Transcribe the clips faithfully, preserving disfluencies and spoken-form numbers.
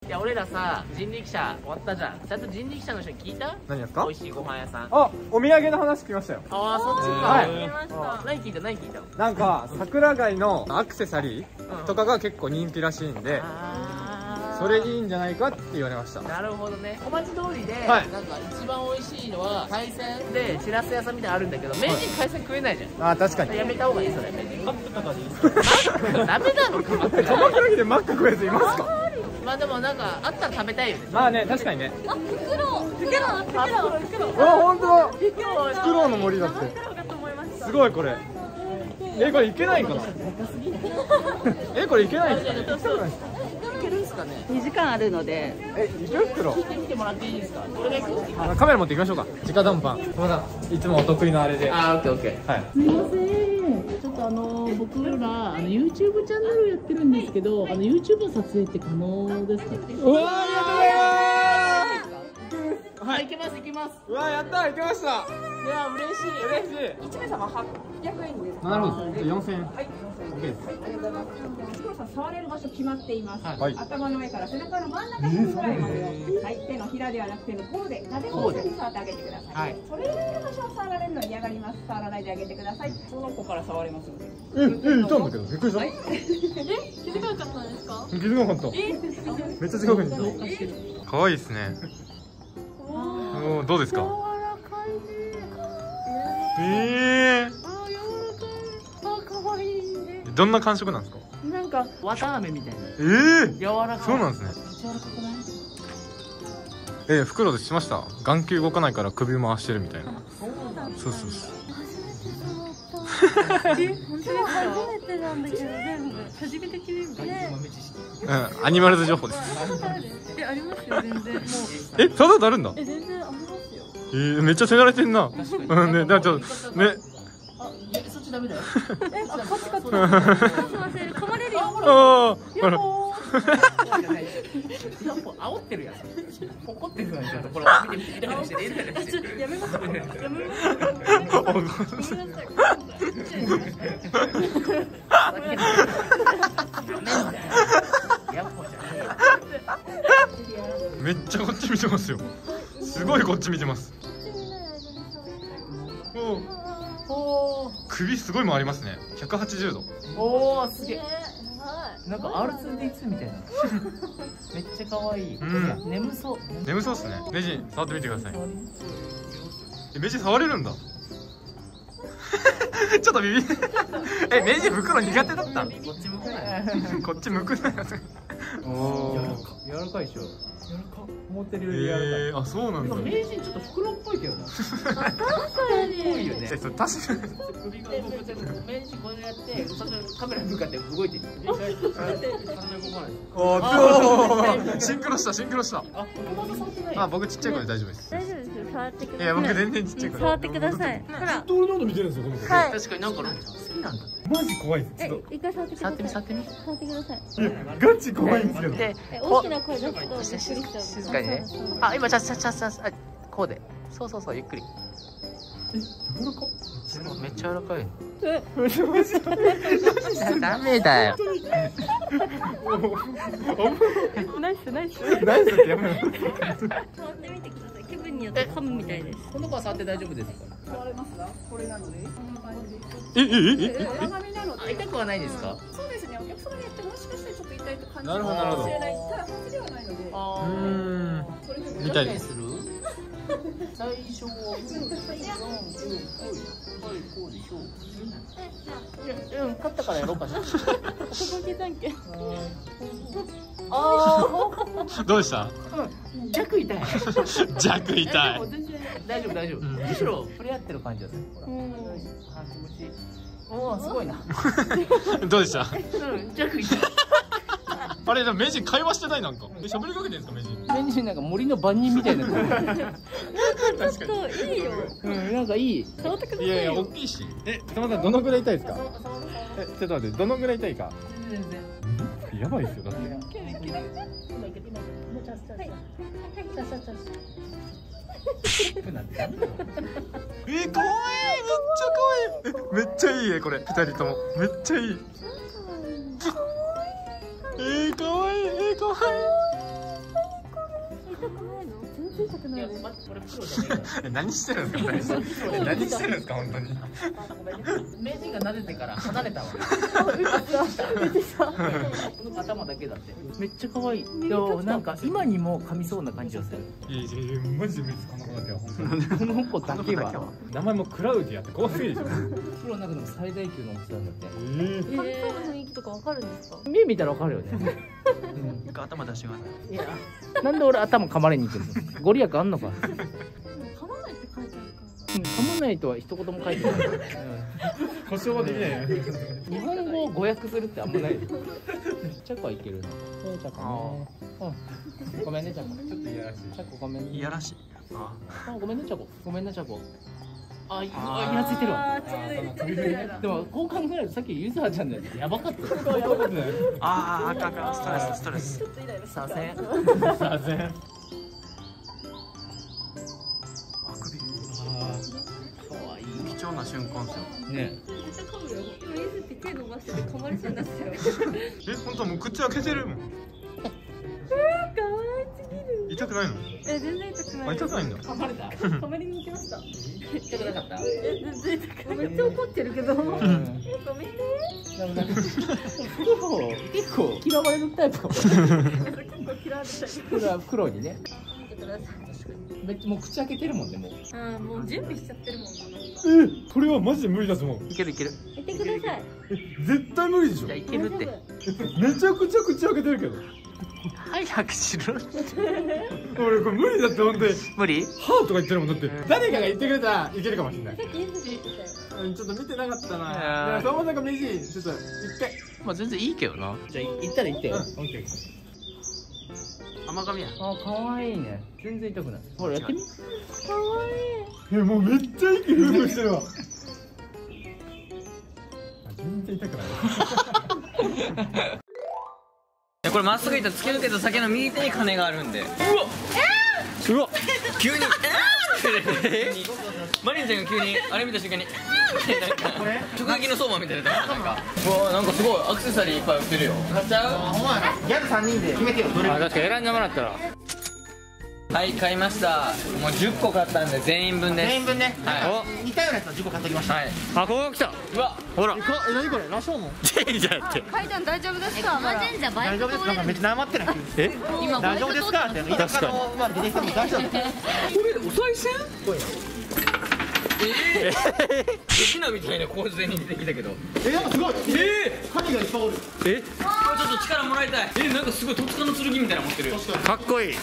いや俺らさ人力車終わったじゃん。ちゃんと人力車の人に聞いた？ 何ですか？ 美味しいご飯屋さん。 あ、お土産の話聞きましたよ。 ああそっちか。 はい。 何聞いた何聞いたの？ なんか桜貝のアクセサリーとかが結構人気らしいんで、それいいんじゃないかって言われました。 なるほどね。小町通りで、 はい、 なんか一番美味しいのは海鮮でしらす屋さんみたいなのあるんだけど、名人海鮮食えないじゃん。ああ確かに。やめた方がいいそれ。マックとかでいいですか？ダメなのか。 鎌倉でマック食えずいますか？ まあでもなんかあったら食べたいよね。まあね、確かにね。 あ、フクロウ、フクロウ、フクロウ、フクロウ。 あ、本当だ。フクロウの森だって。すごいこれ。え、これいけないかな。え、これいけないんですか？ いけるんですかね。 にじかんあるので。 え、いけるフクロウ。 聞いてみてもらっていいですか？これが行く？ カメラ持っていきましょうか。直談判。まだいつもお得意のあれで。 あ、オッケーオッケー。 はい。 すみません。ちょっとあの僕らあの YouTube チャンネルやってるんですけど、あの YouTube の撮影って可能ですか？ うわー、ありがとうございます。 はい、行けます行けます。 うわ、やったー、行きました。 いや、嬉しい嬉しい。 一名様はっぴゃくえんです。 なるほど。四千円。 はい、オッケーです。ありがとうございます。黒さん触れる場所決まっています。 はい。 頭の上から背中の真ん中にぐらいまでを、はい、手のひらではなくての甲でなでこうに触ってあげてください。はい。それ以外の場所を触られるの嫌がります。触らないであげてください。その子から触れますので。 え、え、いたんだけど、びっくりした。 え、気づかなかったんですか？ 気づかなかった。めっちゃ近くにいた。可愛いですね。おお、どうですか？ええー。 あ、柔らかい。あ、可愛い。 どんな感触なんですか？ なんか綿あめみたいな。 ええー。 柔らかい。 そうなんですね。 めっちゃ柔らかくない？ えー、袋でしました。眼球動かないから首回してるみたいな。そうそうそう。 え、本当ですか？初めてなんだけど全部初めて聞いてね。 うん、アニマルズ情報です。 え、ありますよ全然もう。 え、ただあるんだ。 え、全然ありますよ。 えー、めっちゃ手慣れてんな。うんね、だからちょっとね。 あ、え、そっちダメだよ。 え、あ、こっちこっち。すみません、噛まれるよ。 ああ、ほら。 やっぱ煽ってるやん。怒ってるやん。ちょっとこれ見て見てイライラしてイライラして。 やめますか？やめますか？ごめんなさい。ごめんなさい。 めっちゃこっち見てますよ。すごいこっち見てます。おお、首すごい回りますね。ひゃくはちじゅうど。 おお、すげえ。なんか アールツーディーツー みたいな。めっちゃ可愛い。うん。眠そう。 眠そうっすね。名人触ってみてください。え、名人触れるんだ。ちょっとビビ。え、名人袋苦手だった？こっち向くなよ。 こっち向くなよ。おお。 柔らかいでしょ。柔らか。思ってるより柔らかい。 えー、あ、そうなんだ。 名人ちょっと袋っぽいけどな。 確かに。 ぽいよね。 え、それ確かに。 首が動くて、名人これやって、そのカメラに向かって動いてる。 おお、シンクロした、シンクロした。 あ、 あ、僕ちっちゃい子で大丈夫です。 大丈夫ですよ。触ってください。 いや、僕全然ちっちゃい子。 触ってください。ほら。 どういうの見てるんですよ、この子。 はい。 確かになんか好きなんだ。 マジ怖いです。 え、一回触ってください。 触ってみ、触ってみ。 触ってください。 ガチ怖いんですけど。 で、 え、大きな声出すとびっくりしちゃう。 静かにね。あ、今チャチャチャチャ、あ、こうで。そうそうそう、ゆっくり。 え、柔らか。 めっちゃ柔らかい。 え、 ダメだよ。 ナイスナイス。 ナイスってやめろ。 触ってみてください。気分によって噛むみたいです。 この子は触って大丈夫ですか？ 触れますか？これなので。 え、え、え、え、 鏡なので。 痛くはないですか？ そうですね。お客様によってもしかしたらちょっと痛いと感じるなるほどなるほどかもしれない。ただ本気ではないので。 あうーん。 これでみたいです。 する？最初はグー、グー、グー、はい、こうでしょう。いや、うん、勝ったからやろうかしら。 お届けじゃんけん。 ああ、 どうでした？ うん、弱痛い。 弱痛い。 大丈夫、大丈夫。むしろ触れ合ってる感じですね。ほら。 うん。 あ、気持ちいい。おお、すごいな。 どうでした？ うん、弱痛い。 あれ、でも名人会話してないなんか。え、喋りかけてるんですか名人？ 名人なんか森の番人みたいな。 ちょっといいよ。 うん、なんかいい。 触ってくださいよ。 いやいや、大きいし。え、すみません、どのぐらい痛いですか？え、ちょっと待って、どのぐらい痛いか。 全然。 やばいですよ、だって。えー、かわいい、めっちゃかわいい。え、めっちゃいいえ、これ、二人とも。めっちゃいい。えー、かわいい、えー、かわいい。 ついたくないです。 何してるんですか何してるんですか本当に。 名人が撫でてから離れたわ。頭だけだって。めっちゃ可愛い。でもなんか今にも噛みそうな感じがする。 いやいやマジで無理ですこの子だけは本当に。 この子だけは。 名前もクラウディアって怖すぎるでしょ。 プロの中でも最大級の大きさなんだって。 噛みそうな雰囲気とかわかるんですか？ 目見たらわかるよね。 頭出してください。 いや、なんで俺頭噛まれに行くの？ご利益あんのか。 噛まないって書いてあるから。 噛まないとは一言も書いてない。 保証はできないよ。 日本語を語訳するってあんまない。チャコはいけるな。えチャコね。うん。ごめんねチャコ。ちょっといやらしい。チャコごめんね。いやらしい。あ、ごめんねチャコ。ごめんねチャコ。あ、いやついてるわ。でもこう考えるとさっきゆずはちゃんのやつやばかった。やばかったね。 ああ、あかんあかんストレスストレス。 左遷。 左遷。あ首。 可愛い。 貴重な瞬間ですよ。 ね。 絶対噛むよ。今ゆずって手伸ばしてて噛まれそうになったよ。 え、本当もう口開けてるもん。 可愛すぎる。 痛くないの？ え、全然痛くない。 あ、痛くないんだ。 噛まれた。 噛まれに行きました。 痛くなかった。 え、全然痛くない。めっちゃ怒ってるけど。ごめんね。 でもなんか結構結構嫌われるタイプかも。 結構嫌われたり。 黒黒にね。 見てください。 めっちゃもう口開けてるもんねもう。 あー、もう準備しちゃってるもんな。 え、これはマジで無理だと思う。 いけるいける。 行ってください。 絶対無理でしょ。 じゃあいけるって。 めちゃくちゃ口開けてるけど。 早くしろ。 俺これ無理だって本当に。 無理？ はぁとか言ってるもんだって。誰かが言ってくれたらいけるかもしれない。 さっきゆずって言ってたよ。 うん、ちょっと見てなかったな。 いやー相馬さんが名人ちょっと一回。 まあ全然いいけどな。じゃあ行ったら行ってよ。 オッケー。 甘噛みや。あ、可愛いね。全然痛くない。ほらやってみ。 可愛い。 え、もうめっちゃ息ふうふうしてるわ。全然痛くない。 これまっすぐ行ったら突き抜けた先の右手に鐘があるんで。うわうわ急にマリンちゃんが急にあれ見た瞬間になんか直撃の相馬みたいな。なんかうわなんかすごいアクセサリーいっぱい売ってるよ。買っちゃう？ ほんまやな。ギャル三人で決めてよ。どれ？あ、確か選んでもらったら。 はい買いました。もうじゅっこ買ったんで全員分です。 全員分ね。 は似たようなやつをじゅっこ買ってきました。 はい。 あ、ここ来た。 うわほら。え、何これ？ラショーモン？いいじゃんって。 階段大丈夫ですか？マジンじゃバイク大丈夫ですか？なんかめっちゃなまってない。え？ 今大丈夫ですか？って田舎のまあ出てきても大丈夫。 これお賽銭？ええー、駅名みたいな構図に出てきたけど。 え、なんかすごい。 え神がいっぱいおる。 えちょっと力もらいたい。えなんかすごい戸塚の剣みたいなの持ってる。 かっこいい。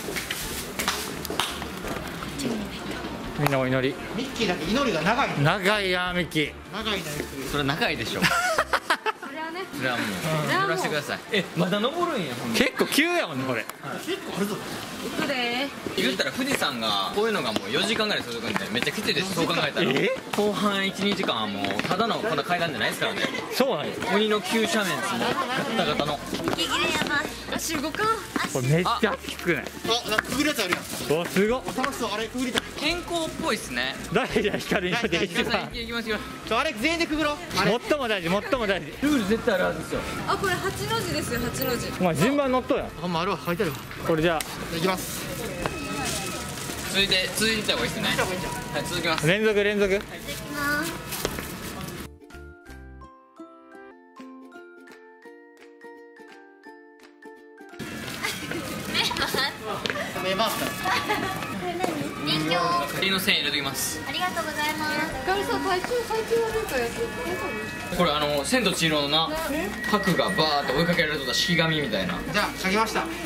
みんなお祈り。ミッキーだけ祈りが長い。長いやミッキー。長いな。 それ長いでしょ。 それはね。 それはもう乗らせてください。えまだ登るんや。 結構急やもんねこれ。結構あるぞ。 行くで言ったら富士山がこういうのがもうよじかんぐらい続くんでめっちゃきついです。そう考えたら後半いち、にじかんはもうただのこんな階段じゃないですからね。 そうなんや。 鬼の急斜面ですね。ガタガタの息切れやばい。足動かん。 これめっちゃきつくない？あ、なんかくぐるやつあるやん。お、すごっ。楽しそう。あれくぐりたい。 健康っぽいっすね。 大事な光に乗っていき皆さん行きますよ。 ちょ、あれ全員でくぐろう。最も大事、最も大事。 ルール絶対あるはずですよ。 あ、これ八の字ですよ、八の字。 お前順番乗っとうやん。あんまあるわ、書いてあるわ。これじゃあ行きます。 続いて続いてた方がいいですね。はい、続きます。 連続連続。 行きます。 目回すから。 人形。 仮の線入れときます。 ありがとうございます。ガルさん、体調最近悪いからやつ。 これあの千と千尋のな白がバーって追いかけられとった式紙みたいな。 じゃあ書きました。 こ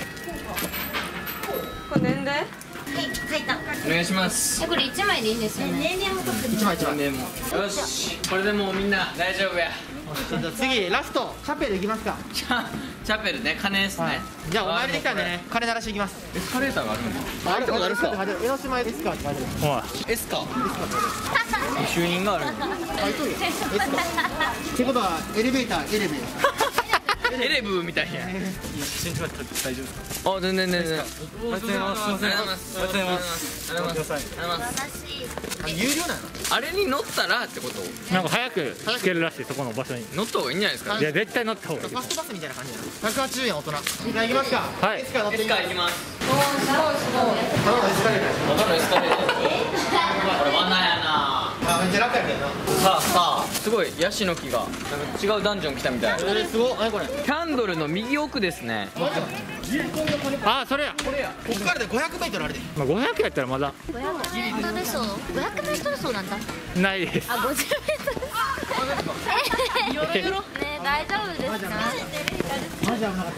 れ年齢？はい、書いた。 お願いします。 え、これ一枚でいいんですよね。年齢も書く。 一枚一枚。 よし、これでもうみんな大丈夫や。 じゃあ次ラストチャペル行きますか。 チャチャペルね、鐘ですね。 じゃあお参りできたんでね、鐘鳴らしていきます。 エスカレーターがあるんだ。 あるってことあるっすか。江ノ島エスカーって書いてある。 エスカー。御朱印がある。 書いとるよ。エスカー。ってことはエレベーターエレベーター。 エレブみたいや。 大丈夫ですか？ あ、全然全然。 ありがとうございます。 ありがとうございます。ありがとうございます。ありがとうございます。 有料なの？ あれに乗ったらってこと？ なんか早くつけるらしい、そこの場所に。 乗った方がいいんじゃないですか。 いや絶対乗った方がいい。 ファストパスみたいな感じなの。ひゃくはちじゅうえん大人。じゃあ行きますか。 はい。 エスカー乗ってエスカー行きます。 ただのエスカレーター。 ただのエスカレーター。これ罠やな。 あ、めっちゃ楽やけどな。 さあさあ、すごいヤシの木がなんか違うダンジョン来たみたい。 えー、すごい。何これ。 キャンドルの右奥ですね。 あ、それや。 これや。 こっからでごひゃくメートルあるで。 まあごひゃくやったらまだごひゃくメートル走ごひゃくメートル走なんだ。 ないです。 あ、ごじゅうメートルね、大丈夫ですか？ マジ危なかった。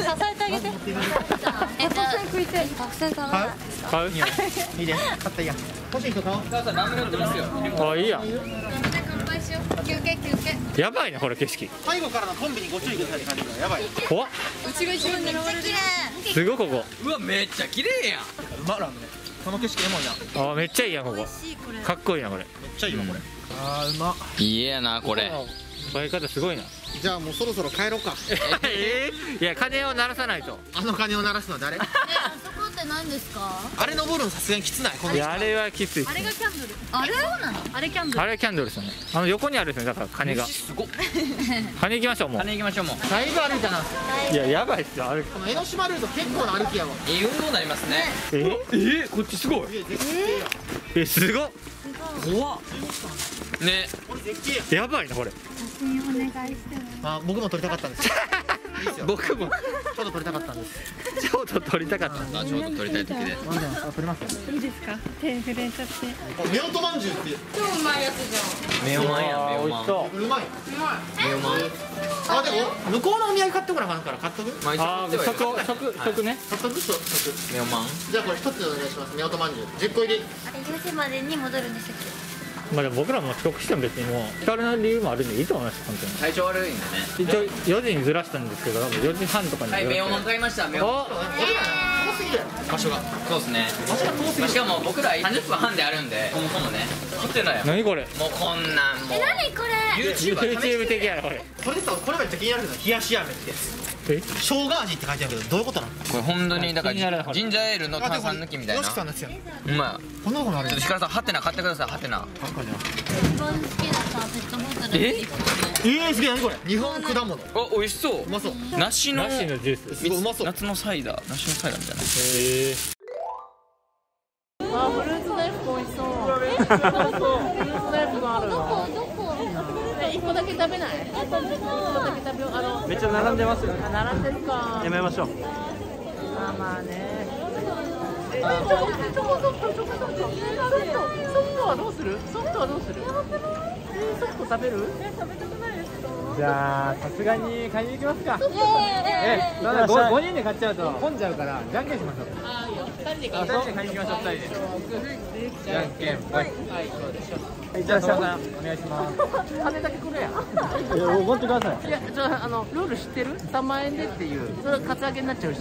支えてあげて。え、じゃあ食いたい。白線買わない。 買う？ いいで、買ったいいや。欲しい人買おう。 母さん何でも売ってますよ。 あ、いいやん。 乾杯しよう。休憩休憩。 やばいねこれ景色。 背後からのコンビにご注意くださいって感じがやばい。 怖っ。 うちが一番狙われる。 すごいここ。 うわめっちゃ綺麗やん。 うまらんね。この景色エモいな。 あ、めっちゃいいやんここ。かっこいいなこれ。 めっちゃいいわこれ。あー、うま。 いいやなこれ。 映え方すごいな。 じゃあもうそろそろ帰ろうか。 えー、いや鐘を鳴らさないと。 あの鐘を鳴らすのは誰？ あそこって何ですか？ あれ登るのさすがにきつない。このいやあれはきついっすあれがキャンドル。あれそうなの？あれキャンドル。 あれはキャンドルですよね。あの横にあるんですね、だから鐘が。 すごっ。 鐘行きましょうもう。 金行きましょうもう。 だいぶ歩いたな。 いややばいっすよあれ。 この江ノ島ルート結構な歩きやわ。 いい運動になりますね。 ええー、こっちすごい。 え、すごっ。 怖っ。ね。 これ絶景や。 やばいなこれ。 写真お願いしても。 あ、僕も撮りたかったんです。いいっすよ。 僕もちょっと撮りたかったんです。 ちょっと撮りたかったんだ。 あ、ちょうど撮りたい時で。 あ、撮りますよ。 いいですか？手震えちゃって。 夫婦まんじゅうって超うまいやつじメオマンやんメオマン。 美味しそう。 これうまい。 メオマン。 あ、でも向こうのお土産買ってこなあかんから買っとく。 まあ一応あー、食食食ね。 買っとく。そう、食。 メオマン。 じゃあこれ一つお願いします。夫婦まんじゅうじゅっこ入り。 ゃん。あれよじまでに戻るんでしたっけ？ まあでも僕らも遅刻しても別にもう疲れない理由もあるんでいいと思います本当に。 体調悪いんでね。 一応よじにずらしたんですけど、多分よじはんとかにずらはい、 して。 メオマン買いました。メオマン。 お、 遠すぎるやろ場所が。 そうですね。まあしかも僕らさんじゅっぷんはんであるんで、そもそもね。撮ってないやん。 何これ。 もうこんなんもう。 え、何これ？ YouTube 的やろこれ。 これでさ、これめっちゃ気になるけど、冷やし飴ってやつ。 え、 生姜味って書いてあるけど、どういうことなの？ これ本当にだから気になるなこれジンジャーエールの炭酸抜きみたいな。 よしきさんのやつやん。 うまい。 こんなことあるちょっとヒカルさんハテナ買ってください。ハテナ。 なんかじゃ一番好きなさ、ペットボトル。 えええ、すげえ、何これ。日本果物。うあ、美味しそう。 まそう。 梨の梨のジュース。 すごいうまそう。 夏のサイダー、梨のサイダーみたいな。 へえ。 あ、フルーツ大福美味しそう。フルーツ大福があるどわ。 こどこ？ え、一個だけ食べない？一個だけ食べよう。あの、 めっちゃ並んでますよ。 あ、並んでるか。 やめましょう。 まあまあね。え、チョコソフト、チョコソフト、チョコソフト。ソフト、ソフトはどうする？ソフトはどうする？え、ソフト食べる？え、食べたくないですか？ じゃあ、さすがに買いに行きますか。 ええ、だからごにんで買っちゃうと混んじゃうから、じゃんけんしましょう。 あ、いいよ。二人で買あ、 い二人で買いに行きましょう、二人で。じゃんけんぽい。 はい、そうでしょ。 じゃあ、さんお願いします。 金だけくれや。 いや、おごってください。 いや、じゃあ、あの、ルール知ってる？さんまんえんでっていう。それカツアゲになっちゃうし。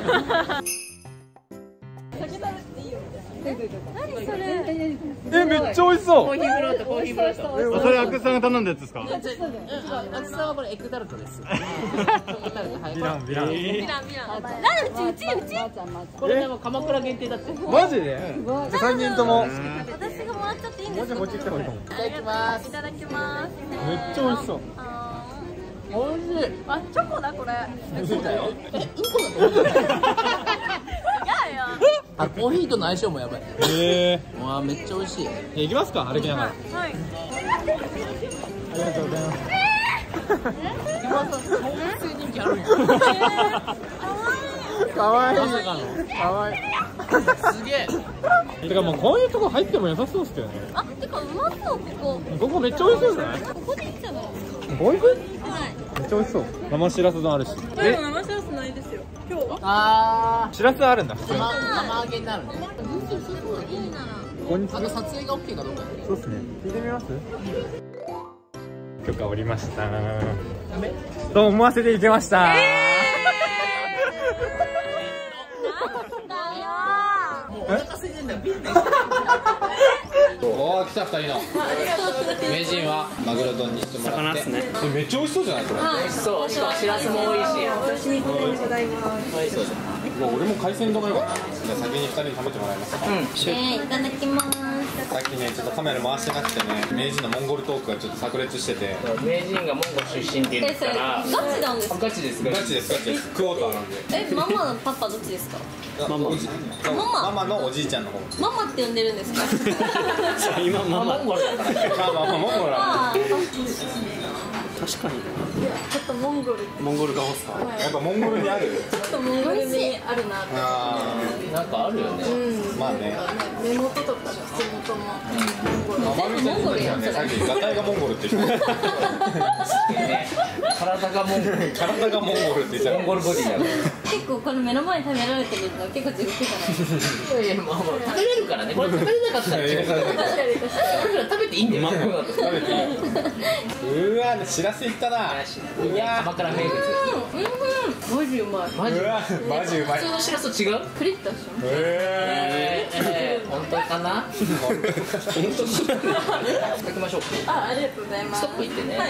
何それ？ え、めっちゃ美味しそコーヒーフロート、コーヒーフロート。 う。それ、アクさんが頼んだやつですか。 あつさんはこれエクタルトです。エクタルト、はい。 ビラン、ビラン。 ミランミラン。なんでうちうちうち？ これでも鎌倉限定だって。いマジで。三人とも。 私がもらっちゃっていいんですか？ もうちょいこっち来た方がいいかも。 ただきますい。ただきます。 めっちゃ美味しそう。 あ美味しい。 ーあ、チョコだこれ。 そうだよ。え、うんこだと思った。 いやいや。 あ、コーヒーとの相性もやばい。 ええ。 わあ、めっちゃ美味しい。 行きますか、歩きながら。 はい。 ありがとうございます。 今さ、小学生人気あるんや。 かわいい。 まさかの。 かわいい。 すげえ。 てかもうこういうとこ入っても良さそうですけどね。 あ、てかうまそうここ。 ここめっちゃ美味しそうじゃない？ ここでいいんじゃない？ こういう？ はい。 めっちゃ美味しそう。生しらす丼あるし。 でも生しらすないですよ。今日は。 あしらすあるんだ。普通に。 ー、生揚げになるね。 いいなら。 こんにちは。 あの撮影が オーケー かどうか。 そうですね。聞いてみます？許可おりました。と思わせていけました。 もうお腹空いてんだよ。ビールで。 おー来たふたりの名人はマグロ丼にしてもらってめっちゃ美味しそうじゃないこれ。 美味しそう。しかもしらすも美味しい。 お刺身でございます。 美味しそうじゃん。 俺も海鮮丼がよかった。じゃあ先にふたりに食べてもらいますか。 えー、いただきます。 さっきねちょっとカメラ回してなくてね、名人のモンゴルトークがちょっと炸裂してて。 名人がモンゴル出身って言ってたらガチなんですか？ ガチですガチですガチです。クォーターなんで。 え、ママのパパどっちですか？ ママママのおじいちゃんの方。 ママって呼んでるんですか？ 今ママモンゴルだからまあまあまあモンゴルはあー、 確かにちょっとモンゴル。 モンゴル顔っすか。 やっぱモンゴルにある。 ちょっとモンゴルにあるなって。 あなんかあるよね。 あまあね。 目元とか口元も。 ママみたいにねさっきガタイがモンゴルって言ってた。 体がモンゴル。 体がモンゴルって言ってた。 モンゴルボディだね。 結構これ目の前に食べられてるの結構地獄じゃないですか。 いやいや、まあまあ食べれるからね。これ食べれなかったら違う。俺ら食べていいんだよ。 食べていい。うわしらすいったな。 いや、鎌倉名物。 マジうまい。 マジうわマジうまい。 普通のしらすと違う？ クリッとします。 ええー、本当かな？本当かな？書きましょうか。 あ、ありがとうございます。 ストップ言ってね。 はい。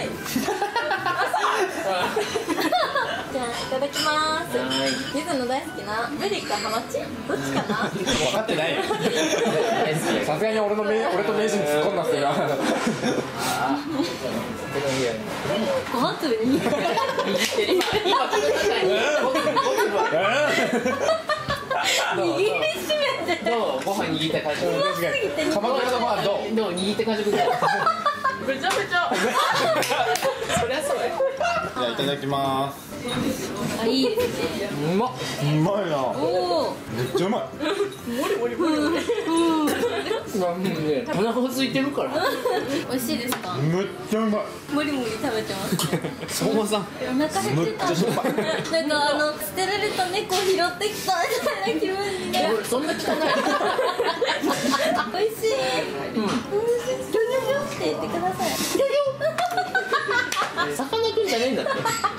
じゃあいただきます。ゆずの大好きなブリかハマチ？どっちかな？ 分かってないよ。さすがに俺の名俺と名人突っ込んだっすよ。 小松部に。握りしめて。 どう？ご飯握った感じ。 鎌倉のファンどう？ どう？握った感じ。めちゃめちゃ。そりゃそうや。 じゃあいただきます。 あ、いいですね。 うまっ。 うまいな。 おお。 めっちゃうまい。 お腹空いてるから。 美味しいですか？ めっちゃうまい。 もりもり食べてます。 相馬さん。 お腹減ってた。なんかあの捨てられた猫拾ってきたみたいな気分になる。 俺そんな汚い。 美味しい。うん。美味しい。ギョギョギョって言ってください。ギョギョ。 さかなクンじゃねえんだって。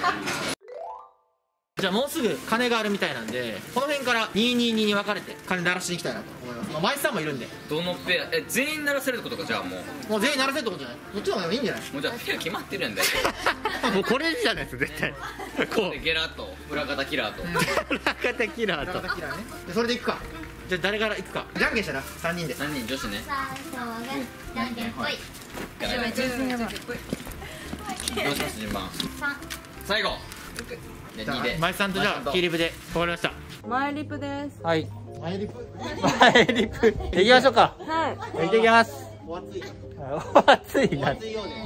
じゃあもうすぐ鐘があるみたいなんで、この辺からにににに分かれて鐘鳴らしに行きたいなと思います。まあ、マイスさんもいるんで、 どのペアえ全員鳴らせるってことか。じゃあもうもう全員鳴らせるってことじゃない？こっちの方がいいんじゃない？ もうじゃあペア決まってるやんだよ。 もうこれじゃないです絶対。こゲラと裏方キラーとう中田キラーと。 中田キラーね。でそれで行くか。じゃあ誰から行くか。じゃんけんしたらさんにんで。 さんにん女子ね。 じゃんけんぽい。 めっちゃどうします順番。最後。 じゃあマイスさんとじゃあキーリプで終わりました。 マイリプです。 はい。マイリプ。マイリプ。行きましょうか。 はい。 行ってきます。お熱い。お熱いな。 ち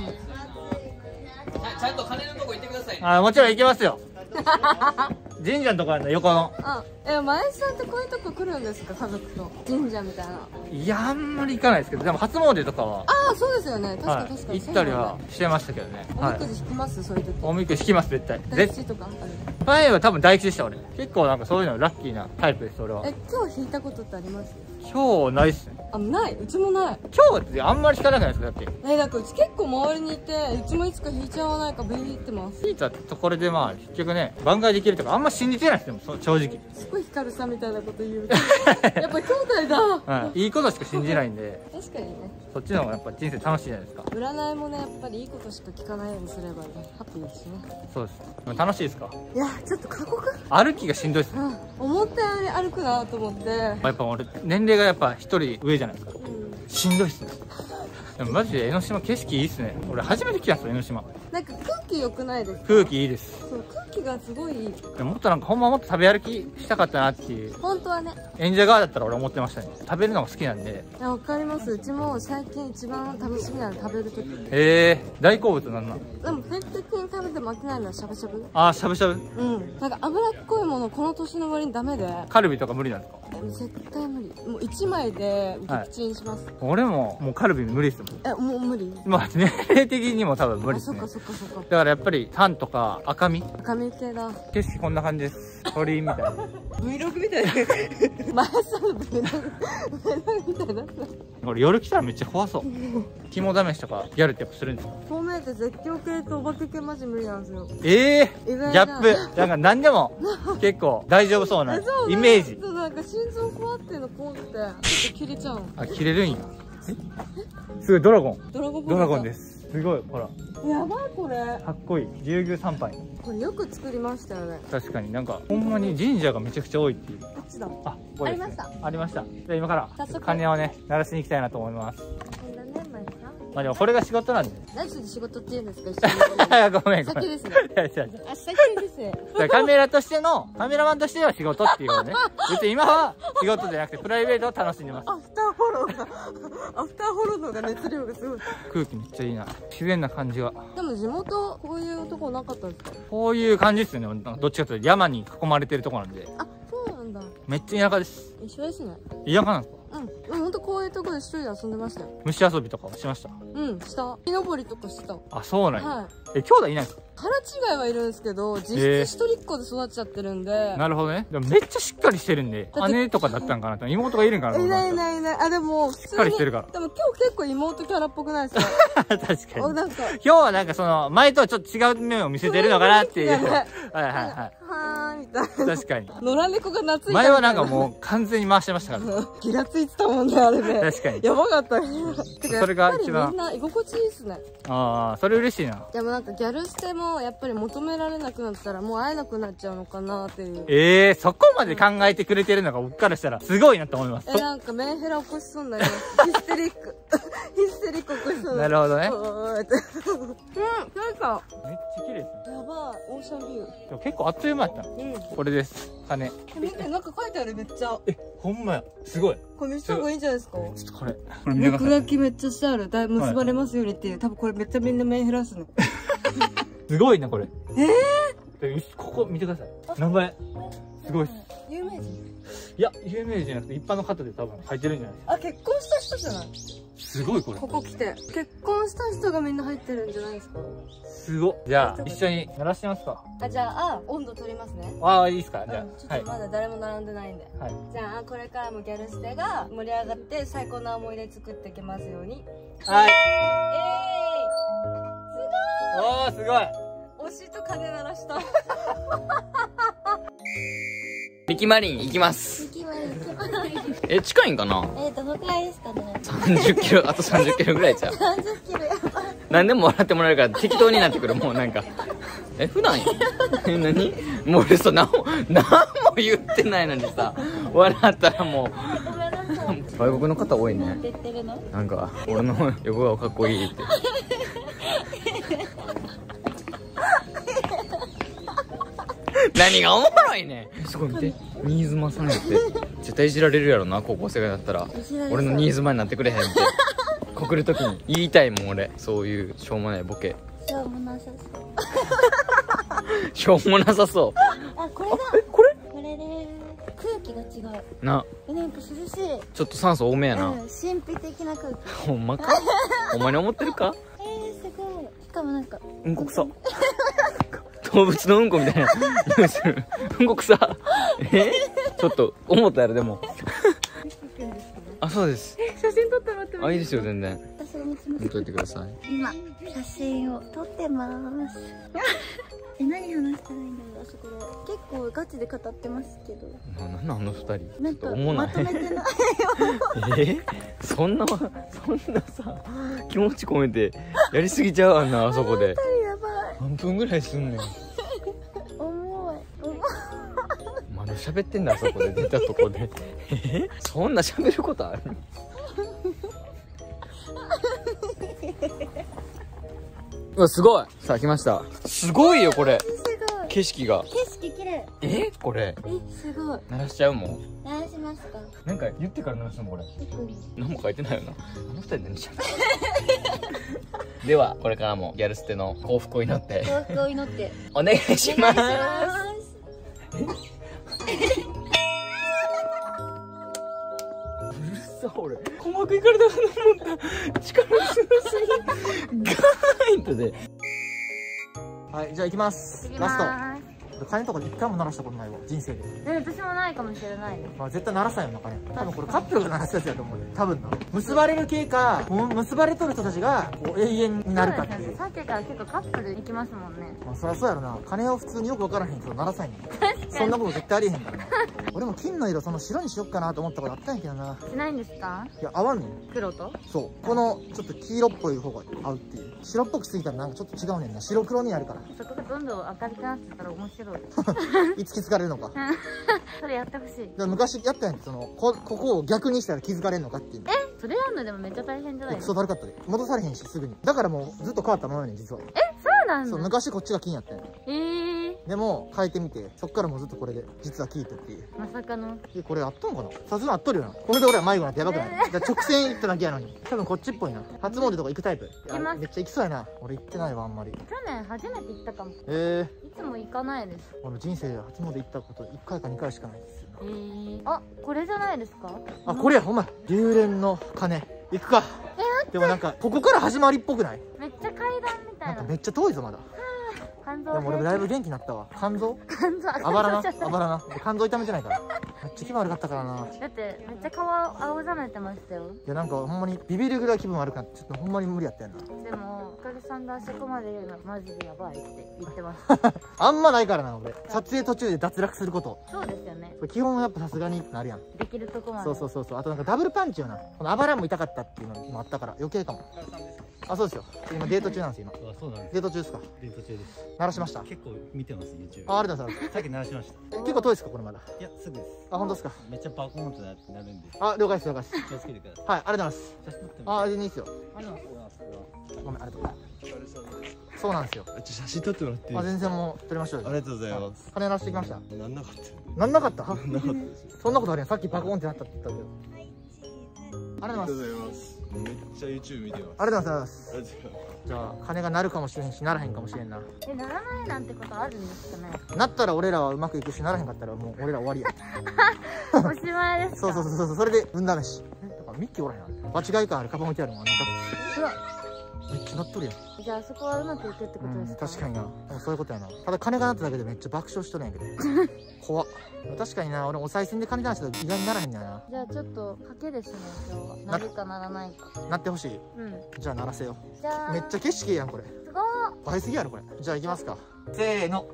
ゃんと金のとこ行ってくださいね。 あ、もちろん行きますよ。神社のとこあるの横の。 あ、え、前さんってこういうとこ来るんですか、家族と神社みたいな。 いや、あんまり行かないですけど、でも初詣とかは、 ああ、そうですよね。確かはいに確かに。 行ったりはしてましたけどね。 おみくじ引きます、そういう時。 おみくじ引きます絶対。 大絶吉とかある。 前は多分大吉でした俺。結構なんかそういうのラッキーなタイプです俺は。 え、今日引いたことってあります？ 今日ないっすね。 あ、ない。うちもない。 今日ってあんまり引かなくないですかだって。 え、だからうち結構周りにいて、うちもいつか引いちゃわないかビビってます。 引いたところでまあ結局ね挽回できるとかあんま信じてないですよそう正直。 すごい光さんみたいなこと言う。やっぱ兄弟だ。 うん、いいことしか信じないんで確かにね。 そっちの方がやっぱ人生楽しいじゃないですか。 占いもね、やっぱりいいことしか聞かないようにすればね、ハッピーですね。 そうです。楽しいですか？ いや、ちょっと過酷。 歩きがしんどいっすね。 うん、思ったより歩くなと思って。 やっぱ俺年齢がやっぱ一人上じゃないですか。 うん、 しんどいっすね。でもマジで江ノ島景色いいっすね。俺初めて来たんですよ江ノ島。 なんか空気良くないですか？ 空気いいです。 そう、空気がすごいいい。 でももっとなんかほんまもっと食べ歩きしたかったなっていう。 本当はね。 演者側だったら俺思ってましたね。食べるのが好きなんで。 いや、わかります。うちも最近一番楽しみなの食べる時。 ええー、大好物なんなん？ でも定期的に食べても飽きないのはしゃぶしゃぶ。 あー、しゃぶしゃぶ。 うん。なんか脂っこいものこの年の割にダメで。 カルビとか無理なんですか？ 絶対無理。もう一枚で撃沈にします。 俺ももうカルビ無理っすもん。 え、もう無理？ まあ年齢的にも多分無理っあ、 すね。 そっかそっかそっか。 だからやっぱりタンとか赤身赤身系だ。 景色こんな感じです。鳥みたいな。 Vlog みたいな。前さんの Vlog みたいになった。 俺夜来たらめっちゃ怖そう。肝試しとかギャルってやっぱするんですか？ 透明って絶叫系とお化け系マジ無理なんですよ。 ええー、 意外ギャップ。なんか何でも結構大丈夫そうなえ、そうイメージ。 そう、なんか心臓こわっていうのこうってちょっと切れちゃうの。 あ、切れるんや。えすごいドラゴン。 ドラゴンボールドラゴンです。 すごい、ほらやばいこれ。 かっこいい竜宮参拝。 これよく作りましたよね。 確かになんかほんまに神社がめちゃくちゃ多いっていう。 こっちだ。 あ、ここですね。 ありましたありました。じゃあ今から早速鐘をね鳴らしに行きたいなと思います。 こんなね、前さん。 まあでもこれが仕事なんで。 何それ仕事って言うんですか一緒に。 ごめんごめん。 先ですね。 いやいやいやあ、先ですね。 カメラとしてのカメラマンとしては仕事っていうのね。別に今は仕事じゃなくてプライベートを楽しんでます。 アフターフォローが、アフターフォローの方が熱量がすごい。 空気めっちゃいいな。自然な感じが。 でも地元こういうとこなかったんですか？ こういう感じですよね。どっちかというと山に囲まれてるところなんで。 あ、そうなんだ。 めっちゃ田舎です。 一緒ですね。 田舎なんですか？ うん。でも本当こういうところで一人で遊んでましたよ。 虫遊びとかはしました？ うん、した木登りとかした。 あ、そうなんや。 はい。 え、兄弟いないんですか？ 腹違いはいるんですけど、実えー質一人っ子で育っちゃってるんで。 なるほどね。でもめっちゃしっかりしてるんで、 だって姉とかだったんかなと。妹がいるんかなと思いないいいないいない。あ、でも普通に。 しっかりしてるからでも今日結構妹キャラっぽくないですか？ 確かに。 お、なんか。 今日はなんかその、前とはちょっと違う面を見せてるのかなっていう。はいそういうはいはい。 はーんみたいな。 確かに。 野良猫が懐いたみたいな。 前はなんかもう完全に回してましたから。 ギラついてたもんね、あれね。 確かに。 やばかったね。 それが一番やっぱりみんな居心地いいっすね。 ああ、それ嬉しいな。 でもなんかギャル捨てもやっぱり求められなくなったらもう会えなくなっちゃうのかなっていう。 ええー、そこまで考えてくれてるのが僕からしたらすごいなと思います。 え、なんかメンヘラ起こしそうになります。ヒステリック。ヒステリック起こしそうなるほどね。 おーって。うん、なんか。 めっちゃ綺麗ですね。 やばい、オーシャンビュー。 でも結構あっという間やった。 うん。 これです。鐘。 見て、なんか書いてあるめっちゃ。 え、ほんまや。すごい。 これ見せた方がいいんじゃないですか？ ちょっとこれ。これ見てください。 落書きめっちゃしてある。だいぶ結ばれますようにっていう。多分これめっちゃみんなメンヘラっすね。 すごいな、これ。 ええー、ここ見てください。名前。すごいっす。 有名人？ いや、有名人じゃなくて一般の方で多分書いてるんじゃないですか。 あ、結婚した人じゃない？ すごいこれ。 ここ来て。結婚した人がみんな入ってるんじゃないですか？ すごっ。じゃあ、一緒に鳴らしてますか。 あ、じゃあ、温度取りますね。 ああ、いいですか。じゃうんちょあ、はい。 っとまだ誰も並んでないんで。 はい。 じゃあ、これからもギャル捨てが盛り上がって最高な思い出作っていけますように。 はい。 えおー、すごい。 ーい！推しと鐘鳴らした。 ミキマリン行きます。 行きま行きまえ、近いんかな？ えー、どのくらいですかね？ さんじゅっキロ、あとさんじゅっキロぐらいちゃう。 さんじゅっキロやばい。 何でも笑ってもらえるから適当になってくる、もうなんか。え、普段え、何もう俺さ、何も、何も言ってないのにさ、笑ったらもう。外国の方多いね。なんか、俺の横顔かっこいいって。何がおもろいねん。すごい見て、新妻さんやって絶対いじられるやろな、高校生がだったら。俺の新妻になってくれへんって告る時に言いたいもん俺。そういうしょうもないボケ。 しょうもなさそう。 しょうもなさそう。 あ、これだ。 え、これこれで空気が違う。 な、 なんか涼しい。 ちょっと酸素多めやな。 うん、神秘的な空気。 ほんまか？お前に思ってるか？ えー、すごい。しかもなんかうんこくさ。動物のうんこみたいな匂いする。うんこくさ。え？ちょっと思ったやろでも。あ、そうです。 写真撮ってもらってもあ、いいですよ全然。 私が持ちま見といてください。 今写真を撮ってますえ、何話したらいいんだろう。あそこで結構ガチで語ってますけど、 な、なんなんあの二人。 なんか思わないまとめてないよえ？そんなそんなさ気持ち込めてやりすぎちゃうあんなあそこで。 やばい。 何分ぐらいすんねん。 重い重い。 まだ喋ってんだあそこで出たとこで。え？そんな喋ることある？うわ、すごい。さあ来ました。すごいよこれ。 すごい。 景色が。 景色綺麗。 え？これえ、すごい。 鳴らしちゃうもん。 鳴らしますか？ なんか言ってから鳴らしたのこれ。何も書いてないよな。あの二人何しゃべではこれからもギャル捨ての幸福を祈って幸福を祈ってお願いします。うるさ俺。鼓膜いかれたかと思った。力強すぎ。ガーンとで。 はい、じゃあ行きます。ラスト。 鐘とかで一回も鳴らしたことないわ人生で。 え、私もないかもしれないです。 まあ絶対鳴らさんよな鐘。多分これカップルが鳴らすやつやと思うよ多分な。結ばれる系かもう結ばれとる人たちがこう永遠になるかっていう。 さっきから結構カップル行きますもんね。 まあそりゃそうやろな。鐘を普通によく分からへんけど鳴らさんよ。そんなこと絶対ありえへんからな。俺も金の色その白にしよっかなと思ったことあったんやけどな。 しないんですか？ いや合わんねん。 黒と？ そうこのちょっと黄色っぽい方が合うっていう。白っぽくしすぎたらなんかちょっと違うねんな。白黒になるから。 そこがどんどん明るくなってたら面白い。 いつ気づかれるのか。 それやってほしい。 で昔やったんやん。その こ, ここを逆にしたら気づかれるのかっていう。 え、それやんのでもめっちゃ大変じゃないクですか？ ソだるかったで。戻されへんしすぐに。だからもうずっと変わったままやねん実は。 え、そうなんそうだ。 昔こっちが金やったんや。 えー。 でも変えてみてそっからもうずっとこれで実はキープっていう。 まさかの。 えこれあったのかな。さすがにあっとるよな。これで俺は迷子なんてやばくない？だから直線行っただけやのに。多分こっちっぽいな。初詣とか行くタイプ。 行きます。 めっちゃ行きそうやな。俺行ってないわあんまり。 去年初めて行ったかも。 えいつも行かないです。 ー、俺人生で初詣行ったこといっかいかにかいしかないですよえー。あ、これじゃないですか？ な。あこれやほんま龍蓮の鐘行くか。 え、 でもなんかここから始まりっぽくない？ めっちゃ階段みたな。 ないんかめっちゃ遠いぞまだ。 肝臓。 でも俺だいぶ元気になったわ。肝臓肝臓。 あばらなあばらな。肝臓痛めてないから。めっちゃ気分悪かったからな。 だってめっちゃ顔青ざめてましたよ。 いやなんかほんまにビビるぐらい気分悪くなってちょっとほんまに無理やったやんな。 でもおかげさんがあそこまで言うのマジでやばいって言ってます。 あんまないからな俺。撮影途中で脱落すること。 そうですよね。 基本やっぱさすがになるやん。 できるとこまで。 そうそうそうそう。あとなんかダブルパンチよな。このあばらも痛かったっていうのもあったから余計かも。あそうですよ。今デート中なんですよ今。 あそうなんです。 デート中ですか。 デート中です。 鳴らしました。 結構見てます YouTube。 あありがとうございます。 さっき鳴らしました。 え結構遠いですかこれまだ。 いやすぐです。 あ本当ですか。 めっちゃバコーンとなってなるんで。 あ了解です了解です。 気をつけてください。 はいありがとうございます。 写真撮っても。 あ全然いいですよ。 ありがとうございます。 ごめんありがとうございます。そうなんですよ。 写真撮ってもらっていい？ あ全然もう撮りましょうよ。 ありがとうございます。 金鳴らしてきました。 なんなかった。 なんなかったなんなかったです。 そんなことあるやん。さっきバコーンってなったって言ったけど。ありがとうございます。 めっちゃ YouTube 見てます。 ありがとうございます。じゃあ金が鳴るかもしれへんし鳴らへんかもしれんな。 え、ならないなんてことあるんですかね。 なったら俺らはうまくいくしならへんかったらもう俺ら終わりや。 おしまいですか。 そうそうそうそう。それで運試し。えだからミッキーおらへんな。場違い感あるカバン置いてあるもん。なんかうわ、 めっちゃ鳴っとるやん。 じゃああそこはうまくいくってことうんですか。 確かにな。でもそういうことやな。ただ金が鳴っただけでめっちゃ爆笑しとるんやけど。怖っ。確かにな俺お賽銭で金出したら意外にならへんねやな。 じゃあちょっと賭けですね今日は。なるかならないか。 鳴ってほしい。 うん。 じゃあ鳴らせよ。 じゃあめっちゃ景色いいやんこれ。 すごい。 映えすぎやろこれ。じゃあ行きますか。せーの。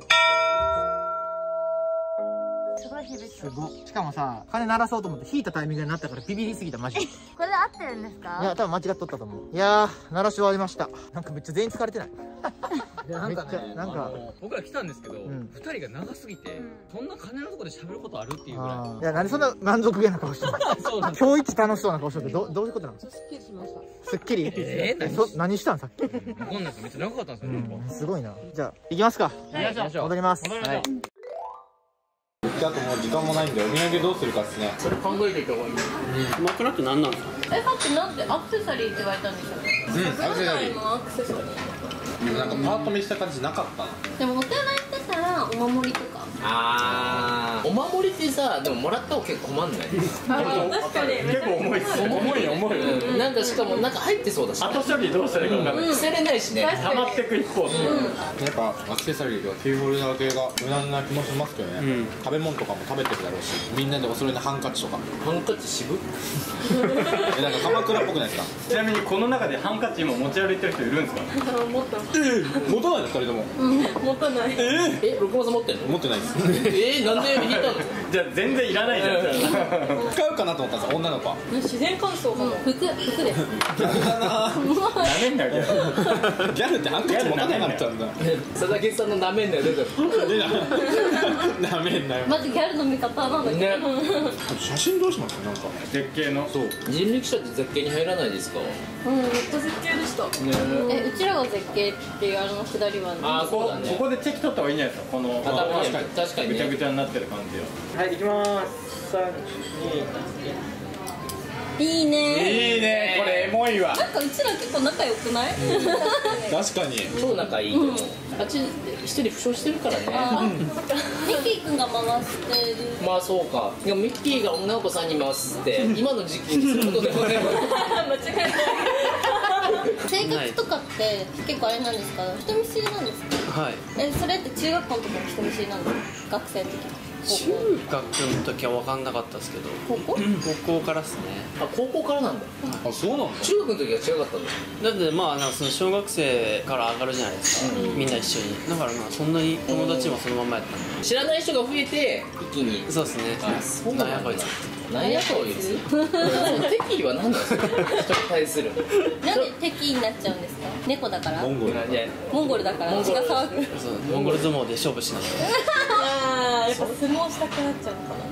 すごい響く。 すごい。しかもさ金鳴らそうと思って弾いたタイミングで鳴ったからビビりすぎたマジで。いこれで合ってるんですか。 や多分間違っとったと思う。いやー鳴らし終わりました。なんかめっちゃ全員疲れてない。 なんかねめっちゃなんかあの僕ら来たんですけど、 んふたりが長すぎて、 うんそんな金のとこで喋ることあるっていうぐらい。 あーいや何そんな満足げな顔してる。 そうなんです。 今日一楽しそうな顔してるけどどどういうことなの。すっきりしました。すっきり。 えー何そ何したんさっき。 わかんないです。めっちゃ長かったんですよ、やっぱ。 すごいな。じゃあ行きますか。 はい、行きましょう。 戻ります。 はい。 あともう時間もないんでお土産どうするかですね。 それ考えていた方がいい。 マクラって何なんですか。 え、さっきなんてアクセサリーって言われたんでしょ。 うん、アクセサリー。 のアクセサリー。 でもなんかパート見した感じなかったな。 でも大人行ってたらお守りとか。 あー、お守りってさ、でももらった方結構困んない。 確かに。 結構重いっす。重い重い。 うん、なんかしかもなんか入ってそうだし。 後処理どうしたらいいか分かんない。 捨てれないしね。 溜まってく一方。やっぱアクセサリーとかキーホルダー系が無難な気もしますけどね。食べ物とかも食べてるだろうし、みんなでお揃いのハンカチとか。 ハンカチ渋。 えなんか鎌倉っぽくないですか。ちなみにこの中でハンカチ今持ち歩いてる人いるんですか。 持った。 えー、持たないのふたりとも。 持たない。 え、六馬さん持ってんの？ 持ってないです。 えー、なんで引いたの？ じゃあ全然いらないじゃん。使うかなと思ったんですよ女の子は。 自然乾燥かな。服服です。 ギャルだな。 なめんなよ。 ギャルってハンカチ持たなかったんだ。 佐々木さんのなめんなよ出てる。 なめんなよ。 マジギャルの味方なんだけど。 ね。 写真どうしますなんか絶景の。そう。 人力車って絶景に入らないですか？ うん、めっちゃ絶景でした。え、うちらが絶景っていうあのくだりは。 あー、そうだね。 ここでチェキ取った方がいいんじゃないですか。この確かに確かにぐちゃぐね。 ちゃになってる感じを。はい行きます。三いいね。 二。いいねこれエモいわ。 なんかうちら結構仲良くない？ 確かに。 超仲いいと思う。あっち一人負傷してるからね。 ミッキーくんが回してる。 まあそうか。いやミッキーが女の子さんに回すって今の時期にすることでもね。 間違いない。 生活とかって結構あれなんですか、人見知りなんですか？ はい。 え、それって中学校の時も人見知りなんですか？学生の時。 中学の時は分かんなかったですけど、 高校？ 高校からっすね。 あ、高校からなんだ。 あ、そうなんだ。 中学の時は違かったんだ。 だってまあなんかその小学生から上がるじゃないですか、みんな一緒に。だからまあそんなに友達もそのままやったんで。 知らない人が増えて一気に。 そうですね。 あ、そうなんだ。 なんやこいつ。 なんやこいつ。敵意は何なんですか。人に対する。 なんで敵になっちゃうんですか？猫だから？ モンゴル。 モンゴルだから血が騒ぐ。 そう、モンゴル相撲で勝負しないと。 ああ、やっぱ相撲したくなっちゃうのかな。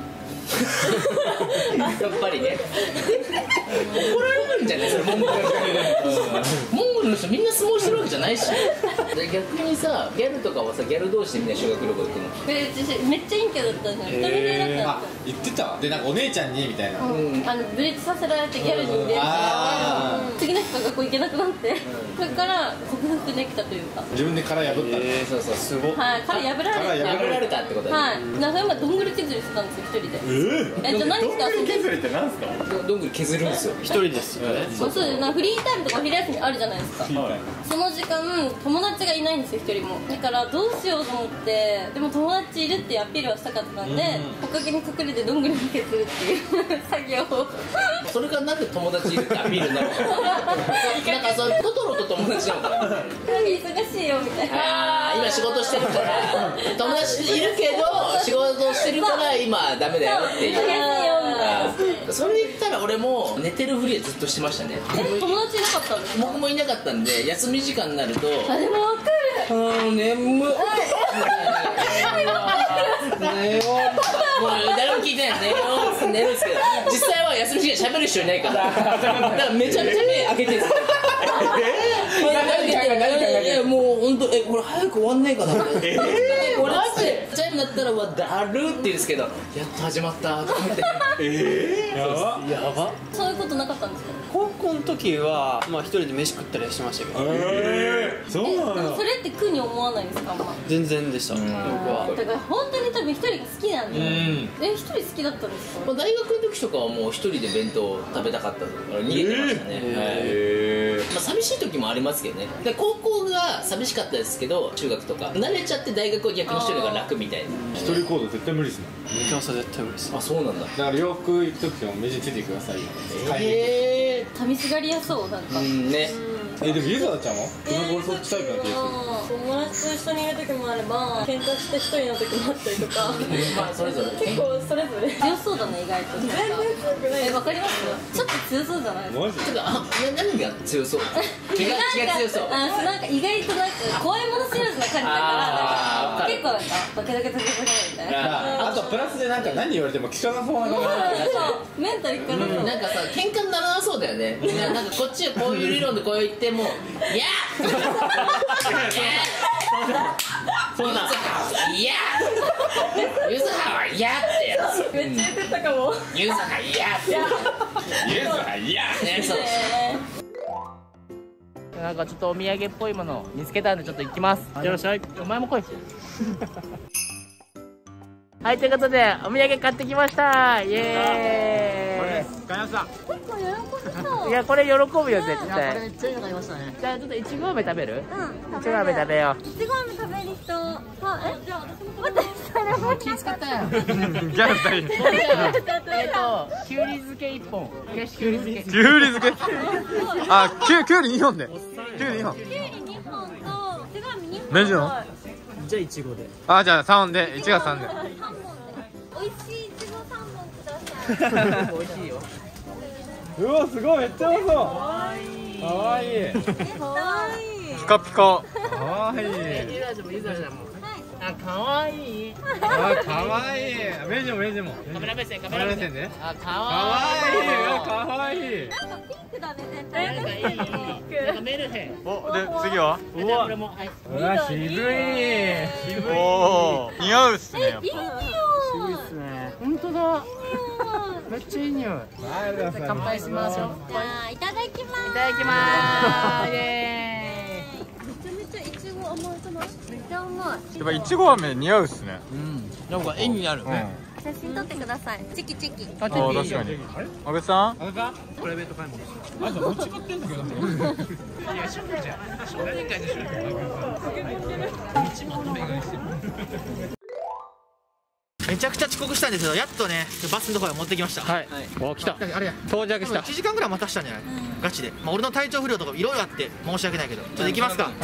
やっぱりね。怒られるんじゃないですか、モンゴル。モンゴルの人みんな相撲してるわけじゃないし。逆にさ、ギャルとかはさ、ギャル同士でみんな修学旅行行くの。 え、めっちゃ陰キャだったんですよ。一人目だったんですよ。 あ、言ってた。でなんかお姉ちゃんにみたいな。 あのブリッジさせられてギャルに入れられて、次の日から学校行けなくなって、それから克服できたというか。 自分で殻破った。 えー、そうそう、すごい。 はい、殻破られて。 破られたってことだね。 はい、なんか今どんぐり削りしてたんですよ、一人で。え、じゃあ何して遊んでる？ 削りってなんですか？ どんぐり削るんですよ。 一人ですよね。 そうです。なんかフリータイムとか昼休みあるじゃないですか。その時間友達がいないんですよ、一人も。だからどうしようと思って、でも友達いるっていうアピールはしたかったんで、木陰に隠れてどんぐりを削るっていう作業を。 それがなんで友達いるってアピールになるのか。なんかそのトトロと友達なのかな。 忙しいよみたいな。 ああ、今仕事してるから友達いるけど仕事してるから今ダメだよっていう。それ言ったら俺も寝てるふりはずっとしてましたね。 え、友達いなかったんですか？ 僕もいなかったんで、休み時間になると、 あ、でもわかる。 うん、眠っ。寝よう。もう誰も聞いてない。寝よう。寝るんですけど、実際は休み時間喋る人いないから。だからめちゃめちゃ目開けてるんですよ。いやもう本当、え、これ早く終わんねえかな。えー、これってチャイムだったらわだるって言うんですけど、やっと始まったと思って。えー、やばやば。 そういうことなかったんですか？ 高校の時はまあ一人で飯食ったりはしましたけど。 えー、そうなの？ それって苦に思わないんですか？あんま全然でした。僕は。 だから本当に多分一人が好きなんで。え、一人好きだったんですか？ まあ大学の時とかはもう一人で弁当食べたかったから逃げてましたね。 へまあ寂しい時もありますけどね。で高校が寂しかったですけど、中学とか慣れちゃって大学は逆に一人が楽みたいな。 一人行動絶対無理ですもん。 キャンサー絶対無理です。 あ、そうなんだ。 だから洋服行く時も目地ついてくださいよ。 ええー、 寂しがりやそうなんか。 うんね。 え、でもゆずなちゃんは？俺そっちタイプな気がする。 友達と一緒にいる時もあれば、喧嘩して一人の時もあったりとか。 まあそれぞれ。 結構それぞれ。強そうだね、意外と。全然強くない。え、わかります？ちょっと強そうじゃないですか。 マジ？ てか、あ、何が強そう？気が気が強そう。 あ、なんか意外となんか怖いもの知らずな感じだから、結構なんかバケバケバケバケみたいな。 あとプラスでなんか何言われても聞かなそうな感じ。メンタル聞かなそう。 なんかさ、喧嘩にならなそうだよね。なんかこっちはこういう理論でこう言っても、いやそうだ。いやゆずははいやってやつ。 めっちゃ言ってたかも。 ゆずはいやって。 ゆずはいや。 そう。 なんかちょっとお土産っぽいものを見つけたんでちょっと行きます。いってらっしゃい。お前も来い。はい、ということでお土産買ってきました。イエーイ。 買いました。 いや、これ喜ぶよ絶これ対。 めっちゃいいの買いましたね。 じゃあちょっといちご飴食べる？ うん。 いちご飴食べよう。 いちご飴食べる人。あ、え、じゃあ私も待って、それも気使ったよ。 ギャル二人。 えっと、きゅうり漬けいっぽん。きゅうり漬け。 きゅうり漬け。あ、きゅうきゅうりにほんで。きゅうりにほん。 きゅうりにほんと、手紙にほん。 メジの？ じゃあいちごで。 あ、じゃあさんで、いちがさんで。 美味しいいちごさんぼんください。 美味しいよ。 うわ、すごい、めっちゃうまそう。かわいい。かわいい。 かわいい。 ピカピカ。かわいい。 ゆずあちゃんもゆずあちゃんも。あ、かわいい。 あ、かわいい。メジもメジも。 カメラ目線、カカメラ目線メラ目線で。 あ、かかわわいい。 いい。 かわいい。 なんかピンクだね、全なん体。 かいい。なんかメルヘン。 お、で、次は。 じゃあこれも、はい。 うわ、渋い。渋い。おー、似合うっすね。 いい匂い。 本当だ。めっちゃいい匂い。乾杯しましょう。 じゃあ、いただきます。 いただきます。イエめちゃめちゃいちご甘いじゃない？めっちゃ甘い。 やっぱいちご飴似合うっすね。 ーイ。うん。なんか絵になるね。 写真撮ってください。チキチキ。 あ、確かに。阿部さん。 プライベート買い物。 あ、じゃあ間違ってんだけど。 いや、シューじゃん。少年会でしょ。 めちゃくちゃ遅刻したんですけど、やっとねバスのところへ持ってきました。 はい。お、来た。 あれや、 到着した。 いちじかんぐらい待たしたんじゃない、ガチで。まあ俺の体調不良とかいろいろあって申し訳ないけど、ちょっと行きますか。 はい。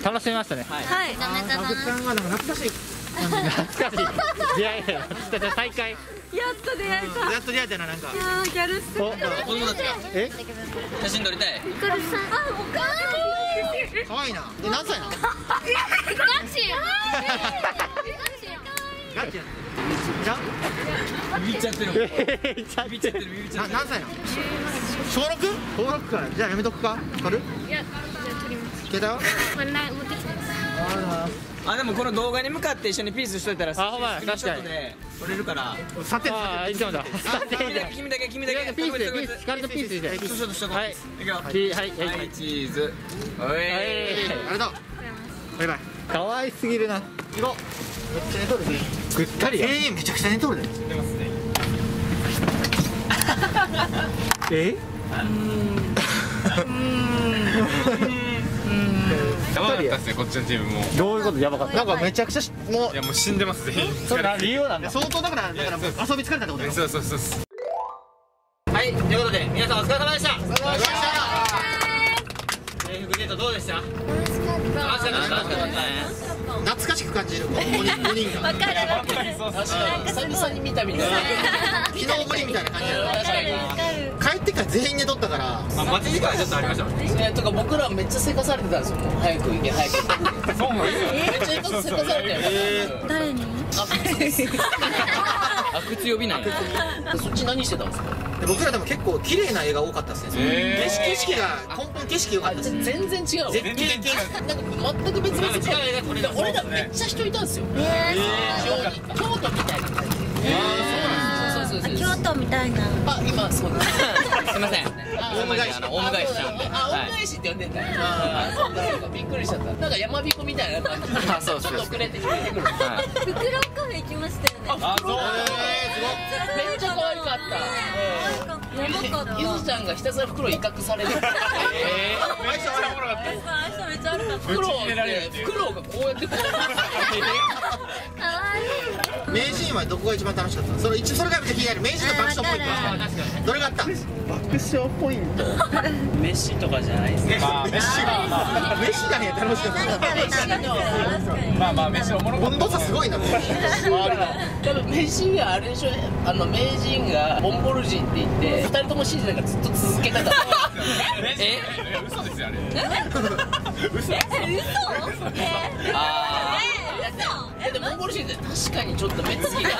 楽しみましたね。 はい。ダメだな。 阿部さんがなんか懐かしい。 懐かしい。出会いだよ。再会。 やっと出会えた。 やっと出会えたな、なんか。 いやー、ギャルス。 子供たちがえ写真撮りたい。 ヒカルさん。あ、お母さん。 可愛いな。え、何歳なの？ ガチ。 ガチやってる。じゃビビっちゃってる。 ビビっちゃってる。 ビビっちゃってる。ビビっちゃあ、 ってる。 何歳なの？小六？小六か。じゃあやめとくか。取る？ いや、じゃあ撮ります。 携帯は？ これな、持ってきてます。 あ、でもこの動画に向かって一緒にピースしといたらあ、ほんまや、確かに。 で撮れるから。 さて、 ああ、いつもだ。 君だけ君だけ君だけ。 ピースで、ピース、光のピースで。 ちょっとちょっとちょっと。 はい。 いくよ。 ピー、はい、ははいい、チーズ。おい。 ありがとう。バイバイ。 可愛すぎるな。 行こう。めっちゃ寝とるね。 ぐったりや。 ええ、めちゃくちゃ寝とるで。 出ますね。 え？ やばかったですね、こっちのチームも。 どういうことやばかった？ なんかめちゃくちゃもういや、もう死んでます全員。 それ何理由なんだ？ 相当だからだからもう遊び疲れたってことだよ。 そうそうそうそう。 はい、ということで皆さんお疲れ様でした。お疲れ様でした。制服デートどうでした？ 楽しかった。 楽しかったね。懐かしく感じるこのごにんが。 わかるわかる。 確かに久々に見たみたいな。 昨日ぶりみたいな感じだよ。 わかるわかる。 帰ってから全員寝とったから。 まあ、待ち時間ちょっとありましたもんね。 えとか僕らめっちゃせかされてたんですよ。もう早く行け早く行け。 そうなんですよ。 めっちゃせかされてたよ。 誰に？ あ、靴です。 あ、靴呼びない。 そっち何してたんですか？ 僕らでも結構綺麗な映画多かったですね。 へー景色が根本景色良かったです。 全然違う。 絶景なんか全く別々の映画撮れた。俺らめっちゃ人いたんですよ。 え京都みたいな感じ。そうそうそうそう。 京都みたいな。 あ、今そうです。 すいません。オウム返し。オウム返しちゃうんで。 あ、オウム返しって呼んでんだ。あ、そうかそうか。びっくりしちゃった。なんか山彦みたいな感じ。 あ、そうそう。 ちょっと遅れてきてくる。 はい。 フクロウカフェ行きましたよね。 あ、そう。めっちゃ可愛かった。 やばかった。 ゆずちゃんがひたすら袋威嚇される。ええ。 めっちゃおもろかった。 めっちゃ悪かった。 袋って袋がこうやってこう。 可愛い。 名人はどこが一番楽しかった？それ一それがめっちゃ気になる。名人の爆笑ポイント。どれがあった？ 爆笑ポイント。 飯とかじゃないですね。 まあ、飯が。 飯がね楽しかった。 まあまあ、飯おもろかった。 温度差すごいな。 多分名人があれでしょ。あの名人がボンボルジンって言って二人とも信じたからずっと続けたから。 え？ 嘘ですよ、あれ。 嘘？ あえ、でもボンボルジンって確かにちょっと目つきが。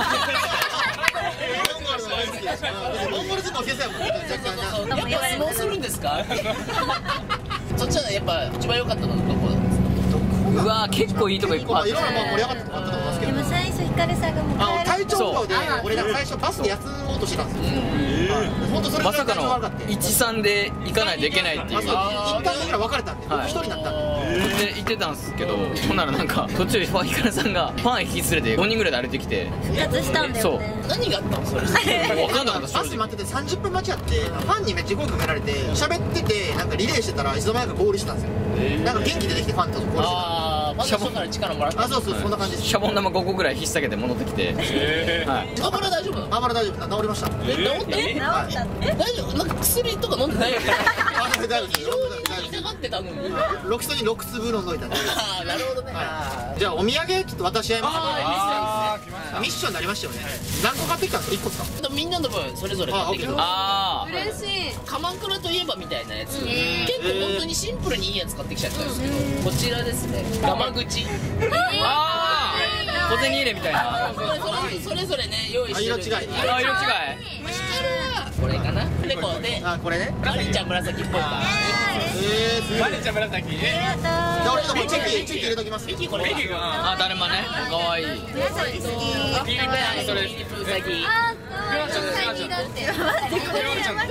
モンゴル相撲消せやもん。若干な。 やっぱ相撲するんですか？そっちはやっぱ一番良かったのはどこなんですか？ ー。うわー、結構いいとこ行こう。 いろいろもう盛り上がったと思いますけど。 でも最初ヒカルさんがもうあ、体調不良でそう俺ら最初バスで休もうとしてたんですよ。本当それまさかぐらい体調悪かのった。 一三で行かないといけないっていう。 あ、そう。一旦僕ら別れたんで、僕一人になったんで。 で行ってたんですけど、ほんならなんか途中でファンヒカルさんがファン引き連れてごにんぐらいで歩いてきて、 復活したんだよね。 何があったのそれ？ 分かんなかった正直。 バス待っててさんじゅっぷん待ちあって、ファンにめっちゃ声かけられて喋ってて、なんかリレーしてたらいつの間にかゴールしてたんですよ。なんか元気出てきてファンとゴールしてた。 ああ、まずそこから力もらった。 あ、そうそう、そんな感じです。 シャボン玉ごこぐらい引っ提げて戻ってきて、はい。 あ、まだ大丈夫なの？ あ、まだ大丈夫。治りました。 え、治った？ え、治ったの？ 大丈夫？なんか薬とか飲んでないよね？ あ、大丈夫です。 非常に痛がってたのに。 ロキソニンろくつぶ飲んどいたんで。 ああ、なるほどね。 じゃあお土産ちょっと渡し合います。 あミッションになりましたよね。何個買ってきたんですか？いっこですか？ あ、みんなの分それぞれ買ってきた。 あー、 嬉しい。 鎌倉といえばみたいなやつ。結構本当にシンプルにいいやつ買ってきちゃったんですけど、こちらですね。ガマ口。 あー、小銭入れみたいな。 それそれぞれね用意してる。 色違い。 あ、色違い。 これかな。でこうで、 あ、これね。 マリちゃん紫っぽいか。 えー、すごい。 マリちゃん紫。え、 じゃあ俺ちょっとチェキチェキ入れときます。 これ。 あ、だるまね。かわいい。 紫好き。 ピーナそれ。 ピープウサギ。 あ、可愛いだって。待って、これピーナちゃんは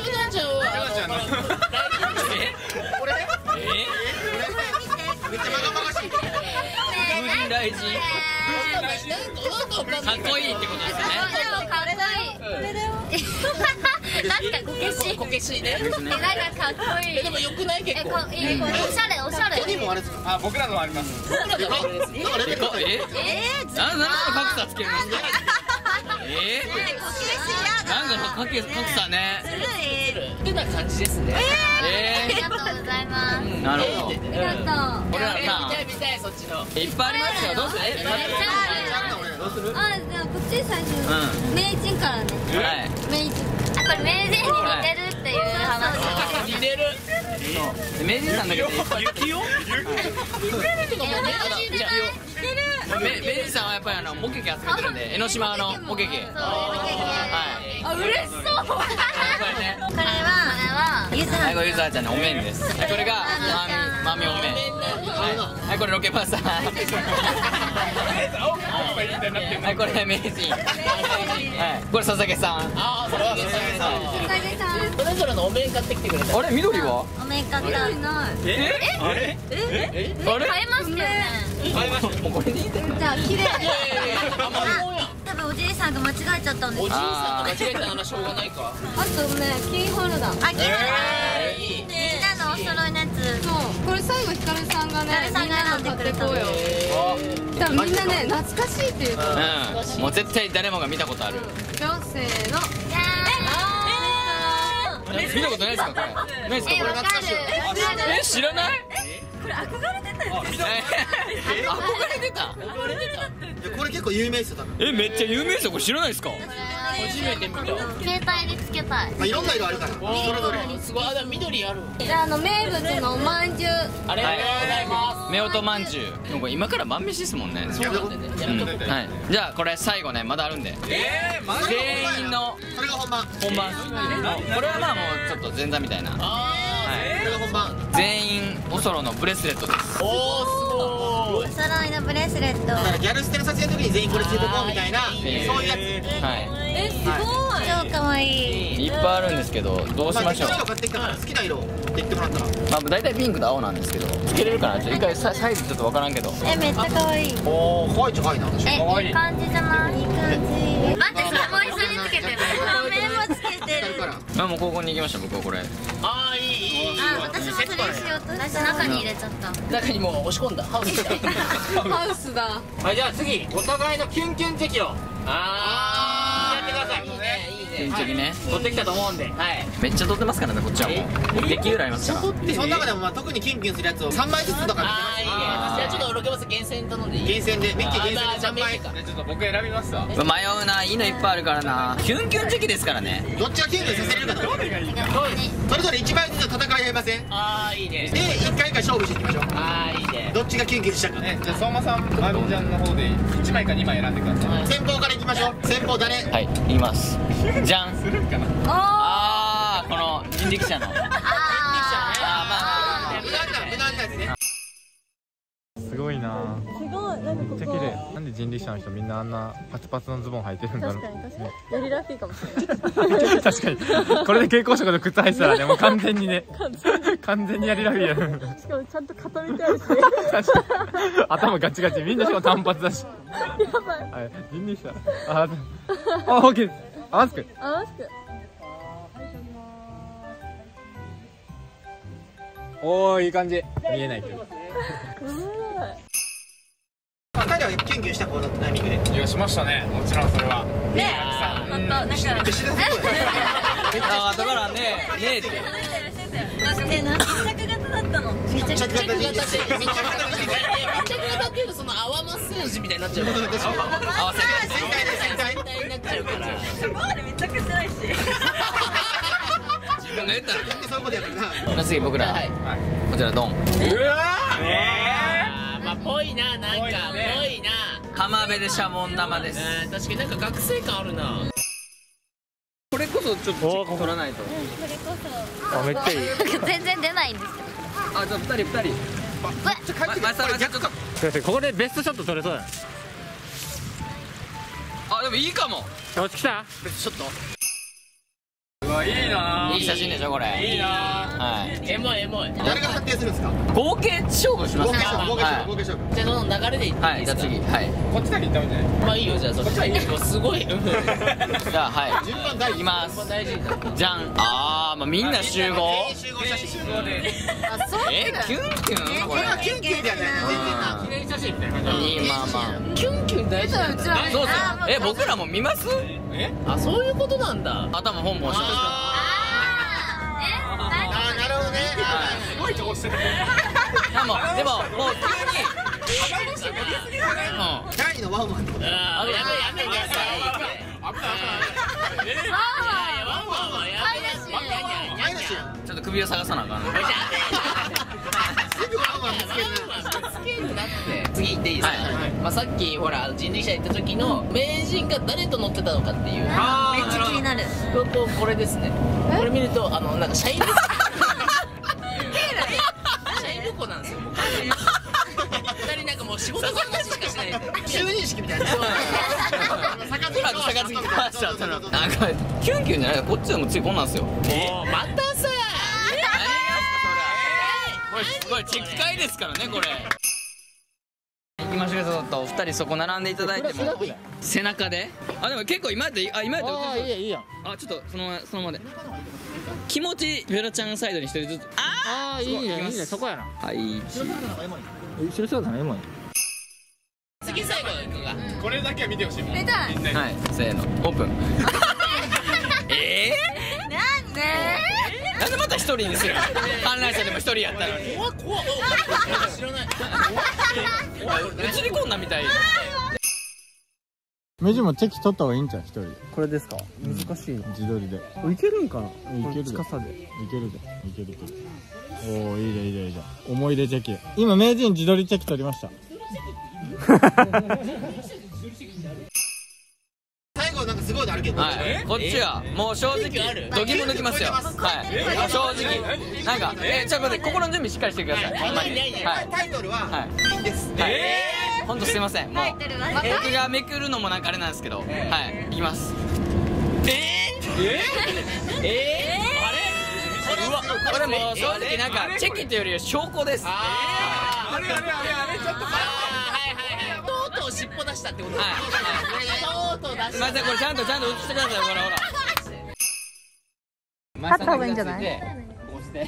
これね。 えめっちゃまがまがしい。 風鈴ラ大事。かっこいいってことですね。 でもかっこいい。これだよ。なんかこけし。 こけしね。 え、なんかかっこいい。 でも良くない結構。 え、おしゃれおしゃれ。 あ、僕らのもあります。 僕らのもあります。 え、え、なんで格差つけるんですか。えー、なんか格差ね。 ずるい。 ってな感じですね。 えー、ありがとうございます。 なるほど。 ありがとう。 俺らさ、 見たい見たいそっちの。 いっぱいありますよ。どうする？ めっちゃある。あ、でもこっち最初。名人からね。 はい。 名人。あ、これ名人に似てるっていう話。 似てる。 名人さんだけどいっぱい。 雪よ。 め名人さんはやっぱりあのモケケ集めてるんで、江ノ島のモケケ。はい。 あ、嬉しそう。これは、これはゆずはい、これゆずはちゃんのお面です。はい、これがまみまみお面。はい、これロケバスさん。はい、これ名人。はい、これ佐々木さん。 ああ、それは佐々木さん。それぞれのお面買ってきてくれた。 あれ緑は？ お面買った。 え？あれ？ え？あれ？買いましたよね。 買いました。もうこれでいいんだよ。 じゃあ綺麗。 あ、まあもんやん。 多分おじいさんが間違えちゃったんです。 おじいさんと間違えたならしょうがないか。 あとね、キーホルダー。あ、キーホルダー。みんなのお揃いのやつ。そう。これ最後ヒカルさんがね、ヒカルさんが選んでくれたのよ。多分みんなね、懐かしいっていうか。 うん。もう絶対誰もが見たことある。 せーの。 見たことないですかこれ？ないですかこれ？ わかる。 え、知らない？ これ憧れてたよ。 憧れてた？ これ結構有名ですよ多分。 え、めっちゃ有名ですよ。これ知らないですか？ 初めて見た。 携帯につけたい。 まあいろんな色あるから。それぞれ。 すごい。あ、でも緑ある。 じゃあ、あの名物のおまんじゅう。 ありがとうございます。 夫婦まんじゅう。でもこれ今から晩飯ですもんね。 そうなんでね。やめとこう。 はい。じゃあこれ最後ねまだあるんで。 えー、マジ？ 全員のそれが本番。 本番。これはまあもうちょっと前座みたいな。 あそれが本番。 全員おそろのブレスレットです。 あ。おお、すごい。 お揃いのブレスレット。 だからギャル捨ての撮影の時に全員これつけとこうみたいな、そういうやつ。 はい。 え、すごい。超可愛い。 いっぱいあるんですけどどうしましょう。 まあ、適当な色買ってきたから好きな色言ってもらったら。 まあ大体ピンクと青なんですけどつけれるかな。ちょっと一回ササイズちょっとわからんけど。 え、めっちゃ可愛い。 おお、可愛いっちゃ可愛いな。 え、いい感じじゃない？いい感じ。待って、それも一緒につけてる。面もつけてる。 まあもう高校に行きました僕はこれ。 ああ、いいいい。 あ、私もそれしようと。私中に入れちゃった。 中にもう押し込んだ。ハウスだ。 ハウスだ。 はい、じゃあ次お互いのキュンキュンチェキをああ、 やってください。 いいね、いいね。 キュンチェキね。 取ってきたと思うんで。はい。 めっちゃ撮ってますからねこっちはもう。激裏ありますから。 でその中でもまあ特にキュンキュンするやつをさんまいずつとかああ、いいね。じゃあちょっとロケバス厳選頼んでいい？ 厳選でミッキー厳選でじゃあさんまい。 メッキか。 じゃあちょっと僕選びますわ。 迷うな。いいのいっぱいあるからな。キュンキュンチェキですからね。 どっちがキュンキュンさせれるかだ。 どれがいいか。 それぞれいちまいずつ戦い合いません？ ああ、いいね。 でいっかいか勝負していきましょう。 ああ、いいね。 どっちがキュンキュンしたか。 え、じゃあ相馬さん、まみちゃんの方でいちまいかにまい選んでください。 先方からいきましょう。先方誰？ はい行きます。じゃん。 するかな。 ああこの人力車の。あああ、無難な無難なやつね。 すごいな。 すごい。なんかここ。 めっちゃ綺麗。なんで人力車の人みんなあんなパツパツのズボン履いてるんだろう。 確かに確かに。よりラッキーかもしれない。 確かに。これで蛍光色の靴履いてたらねもう完全にね。完全にやりラフィーやる。 しかもちゃんと固めてあるし。 頭ガチガチみんなしかも単発だし。 やばい。 はい、人力車。あ、あ、オッケー。あ、マスク。 あ、マスク。 おー、いい感じ。見えないけど。 二人はキュンキュンした方だったタイミングで。 いや、しましたね。もちろんそれは。 ねえ、ほんと、なんか。 めっちゃ知らない。 あ、だからね、ねえって。 え、なんか密着型だったの。密着型密着型でいいです。 密着型っていうとその泡マッサージみたいになっちゃうから。 合わせる。 戦隊で戦隊。 みたいになっちゃうから。 そこまで密着してないし。 自分が言ったら。 そういうことやったな。 次僕ら。こちらドン。 うわー。 まあぽいな、なんかぽいな。 浜辺でシャボン玉です。 確かになんか学生感あるな。 これこそちょっと取らないと。 これこあ、めっちゃいい。 そ。全然出ないんですけど。 あ、じゃあ二人二人。まさらちょっと。 ここでベストショット撮れそうだ。 あ、でもいいかも。 よし、来た。 ちょっと。 うわあいいな。 いい写真でしょこれ。 いいな。 はい。 エモいエモい。 誰が判定するんですか？ 合計勝負しますか。 合計勝負合計勝負。 じゃあその流れでいっていいですか？ はい。じゃあ次はい。 こっちだけ行ったみたい。 まあいいよじゃあそっち。すごい。 じゃあはい。順番大事。いきます。じゃん。ああまあみんな集合。 集合写真。 えキュンキュンこれ。 キュンキュンじゃない。 記念写真みたいな感じ。 いいまあまあ。 キュンキュン大事なんだ。 そうそう。え僕らも見ます？ え？ あそういうことなんだ。 頭本望してます。 ああなるほどね。 すごいとこしてる。 でもでももう急に。 第二のワンワンってこと。 ああやめやめなさい。 危ない危ない。え？ いやいやワンワンはやめなさい。 ちょっと首を探さなあかん。 すぐワンワン見つける。 つけるなって次行っていいですか？まあさっきほら人力車行った時の名人が誰と乗ってたのかっていう。 めっちゃ気になる。 とこれですね。これ見るとあのなんか社員旅行。社員旅行なんですよ。二人なんかもう仕事の話しかしない。 就任式みたいな。 なんかキュンキュンじゃないこっちでもついこんなんですよ。 もうまたさ。 これチェキ会ですからねこれ。行きましょうちょっとお二人そこ並んでいただいても背中で。あでも結構今やってあ今やってああいいやいいやん。 あちょっとそのままそのままで気持ちベロちゃんサイドに一人ずつ。 ああいいねいいねそこやな。 はい後ろ姿のエモい。 次最後行くか。 これだけは見てほしいもん。 見たい。 はいせーのオープン。ええなんで？ なんでまた一人にする？観覧車でも一人やったのに。 怖っ怖っ。知らない。 映り込んだみたい。 メジもチェキ取った方がいいんじゃん一人。 これですか？難しいな。 自撮りで。 いけるんかな？ いけるで。 近さで。 いけるで。いけるで。おおいいねいいねいいね。思い出チェキ。今名人自撮りチェキ取りました。 最後なんかすごいのあるけど。 はい。こっちはもう正直どぎも抜きますよ。はい。正直なんかえちょっと待って心の準備しっかりしてください。ほんまに。はい。 タイトルは「いいです」。 本当すいません。もう僕がめくるのもなんかあれなんですけど、はいいきます。えー、えー、えー、あれうわこれもう正直なんかチェキというより証拠です。 あれあれあれあれちょっと。 とうとう尻尾出したってこと。はい。とうとう出した。 すみませんこれちゃんとちゃんと映してくださいほらほら。 立った方がいいんじゃない？ こうして。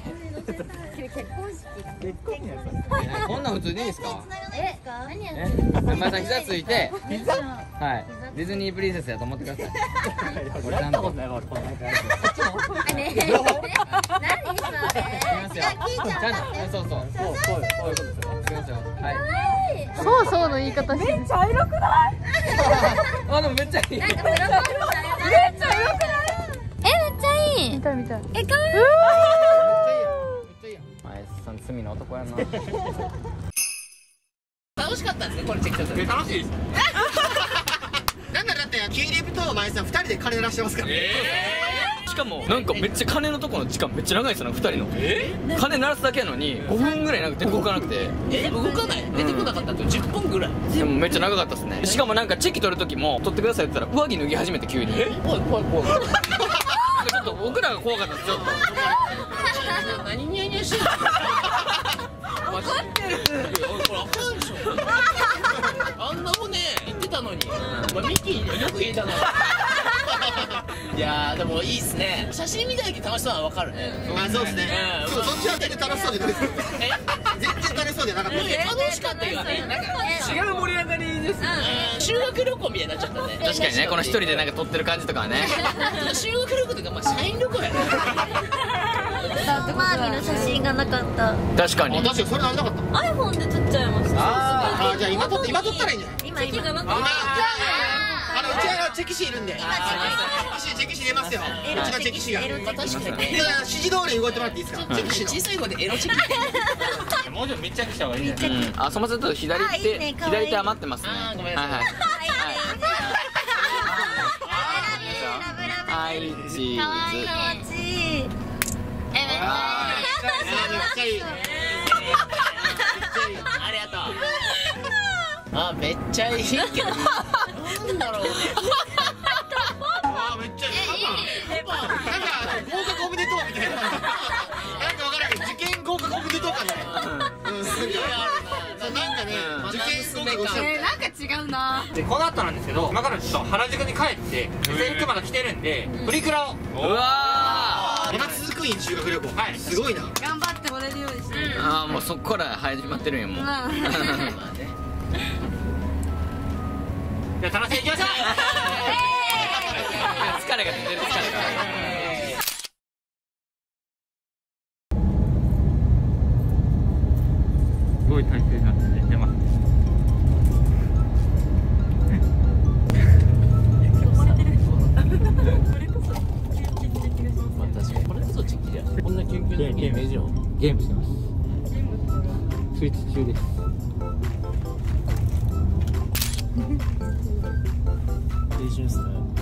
こんなん普通でいいですか？ え、何やってえ、まさん膝ついて、はい、ディズニープリンセスやと思ってください。これやったことないわ、こんなやつ。 何それ？ いきますよ。ちゃんと、そうそう、こう、こう、こういうことですよ。いきますよ。はい。 そうそうの言い方して。めっちゃ色くない？ あ、でもめっちゃいい。 なんかプロポーズされた。めっちゃ色くない？え、めっちゃいい。 見たい見たい。 え、かわいい。 前さん罪の男やな。 楽しかったんですねこれチェキ取った。 楽しいです。 なんだだってキーリプと前さん二人で金出してますからね。 しかもなんかめっちゃ金のところの時間めっちゃ長いですよねふたりの。金鳴らすだけやのにごふんぐらいなくて動かなくて。 え動かない出てこなかったってじゅっぷんぐらい。 でもめっちゃ長かったですね。しかもなんかチェキ取る時も取ってくださいって言ったら上着脱ぎ始めて急に。え怖い怖い怖い。 ちょっと僕らが怖かったですちょっと。 何ニヤニヤしてるの？分かってる。これあかんでしょ。あんなもね言ってたのに、まあ、ミッキーよく言えたな。いやーでもいいっすね。写真見ただけ楽しそうなの分かるね。 あ、そうですね。そっちは全然楽しそうじゃないです。全然楽しそうじゃなかった。 楽しかったよね。なんか違う盛り上がりですね。 修学旅行みたいになっちゃったね。 確かにねこの一人でなんか撮ってる感じとかはね。 修学旅行とかまあ社員旅行やね。 周りの写真がなかった。 確かに。 確かにそれなりなかった。 iPhone で撮っちゃいました。 ああじゃあ今撮って今撮ったらいいんじゃない？ 今今がなかっあのうちはチェキシーいるんで。チェキシー入れますよ。うちのチェキシーが。 確かに。 指示通り動いてもらっていいですか？チェキシーの。 小さい声でエロチェキ。 もうちょっと密着した方がいいね。 あ、すみませんちょっと左手左手余ってますね。 あごめんなさい。 はいチーズ。 え、めっちゃいい。 めっちゃいい。 ありがとう。あ、めっちゃいいけど。なんだろうね。 あ、めっちゃいい。なんかでこの後なんですけど、今からちょっと原宿に帰って制服まだ着てるんでプリクラを。 うわまだ続くんや修学旅行。はい、すごいな。 頑張ってもらえるようにしてる。 ああもうそこから始まってるんやもう。 じゃあ楽しんでいきましょう。 疲れが出てる疲れが。 すごい体勢になって寝ます。 確かにこれこそチキじゃん。こんなキュンキュンのイメージをゲームしてます。スイッチ中です。青春っすね。